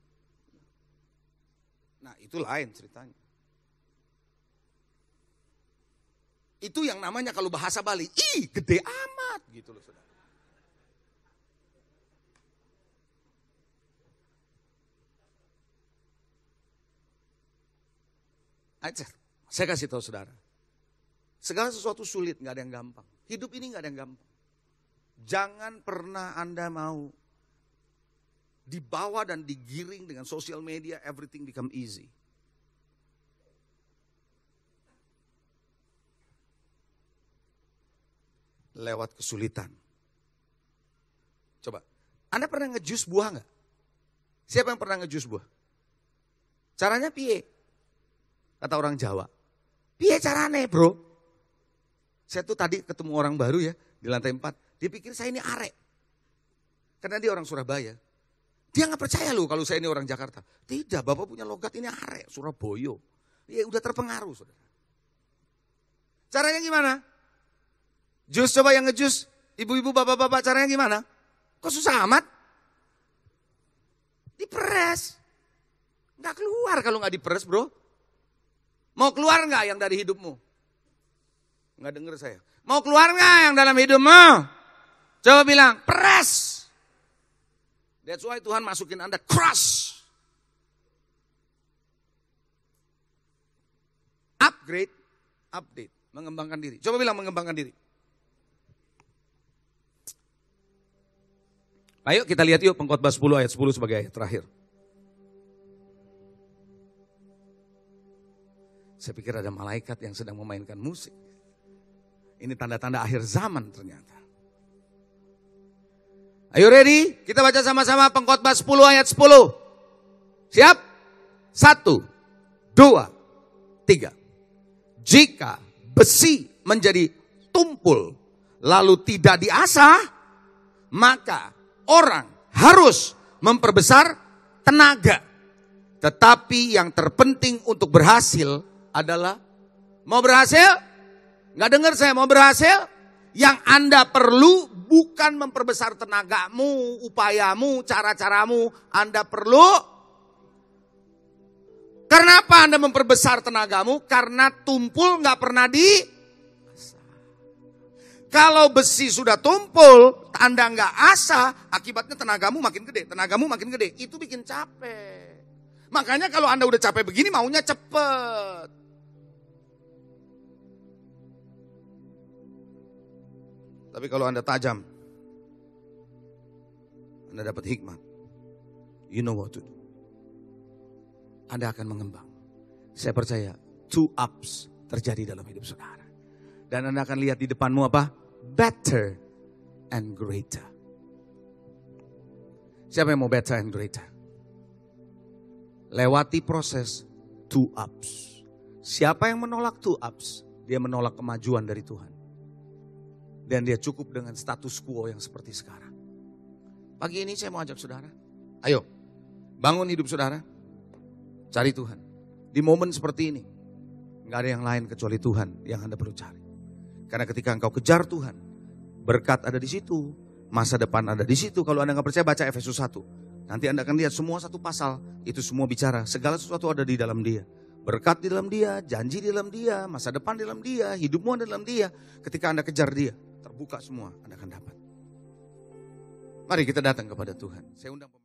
Nah itu lain ceritanya. Itu yang namanya kalau bahasa Bali, ih gede amat gitu loh saudara. Aja, saya kasih tahu saudara. Segala sesuatu sulit, gak ada yang gampang. Hidup ini gak ada yang gampang. Jangan pernah Anda mau dibawa dan digiring dengan sosial media, everything become easy. Lewat kesulitan. Coba, Anda pernah ngejus buah gak? Siapa yang pernah ngejus buah? Caranya piye? Kata orang Jawa. Piye carane bro? Saya tuh tadi ketemu orang baru ya, di lantai empat. Dia pikir saya ini arek. Karena dia orang Surabaya. Dia gak percaya loh kalau saya ini orang Jakarta. Tidak, bapak punya logat ini arek, Surabaya. Ya udah terpengaruh saudara. Caranya gimana? Jus coba yang ngejus. Ibu-ibu, bapak-bapak caranya gimana? Kok susah amat? Diperes. Gak keluar kalau gak diperes bro. Mau keluar gak yang dari hidupmu? Gak denger saya. Mau keluar gak yang dalam hidupmu? Coba bilang, peres. That's why Tuhan masukin Anda crush. Upgrade, update, mengembangkan diri. Coba bilang mengembangkan diri. Ayo kita lihat yuk Pengkhotbah sepuluh ayat sepuluh sebagai ayat terakhir. Saya pikir ada malaikat yang sedang memainkan musik. Ini tanda-tanda akhir zaman ternyata. Ayo ready? Kita baca sama-sama Pengkhotbah sepuluh ayat sepuluh. Siap? Satu, dua, tiga. Jika besi menjadi tumpul lalu tidak diasah, maka orang harus memperbesar tenaga. Tetapi yang terpenting untuk berhasil adalah, mau berhasil? Nggak dengar saya, mau berhasil? Yang Anda perlu bukan memperbesar tenagamu, upayamu, cara-caramu. Anda perlu, kenapa Anda memperbesar tenagamu? Karena tumpul nggak pernah di. Kalau besi sudah tumpul, Anda nggak asah, akibatnya tenagamu makin gede, tenagamu makin gede. Itu bikin capek. Makanya kalau Anda udah capek begini, maunya cepet. Tapi kalau Anda tajam, Anda dapat hikmat. you know what to do. Anda akan mengembang. Saya percaya two ups terjadi dalam hidup saudara. Dan Anda akan lihat di depanmu apa? Better and greater. Siapa yang mau better and greater? Lewati proses two ups. Siapa yang menolak two ups? Dia menolak kemajuan dari Tuhan. Dan dia cukup dengan status quo yang seperti sekarang. Pagi ini saya mau ajak saudara. Ayo, bangun hidup saudara. Cari Tuhan. Di momen seperti ini, gak ada yang lain kecuali Tuhan yang Anda perlu cari. Karena ketika engkau kejar Tuhan, berkat ada di situ, masa depan ada di situ. Kalau Anda gak percaya, baca Efesus satu. Nanti Anda akan lihat semua satu pasal, itu semua bicara. Segala sesuatu ada di dalam dia. Berkat di dalam dia, janji di dalam dia, masa depan di dalam dia, hidupmu ada di dalam dia. Ketika Anda kejar dia, terbuka semua, Anda akan dapat. Mari kita datang kepada Tuhan. Saya undang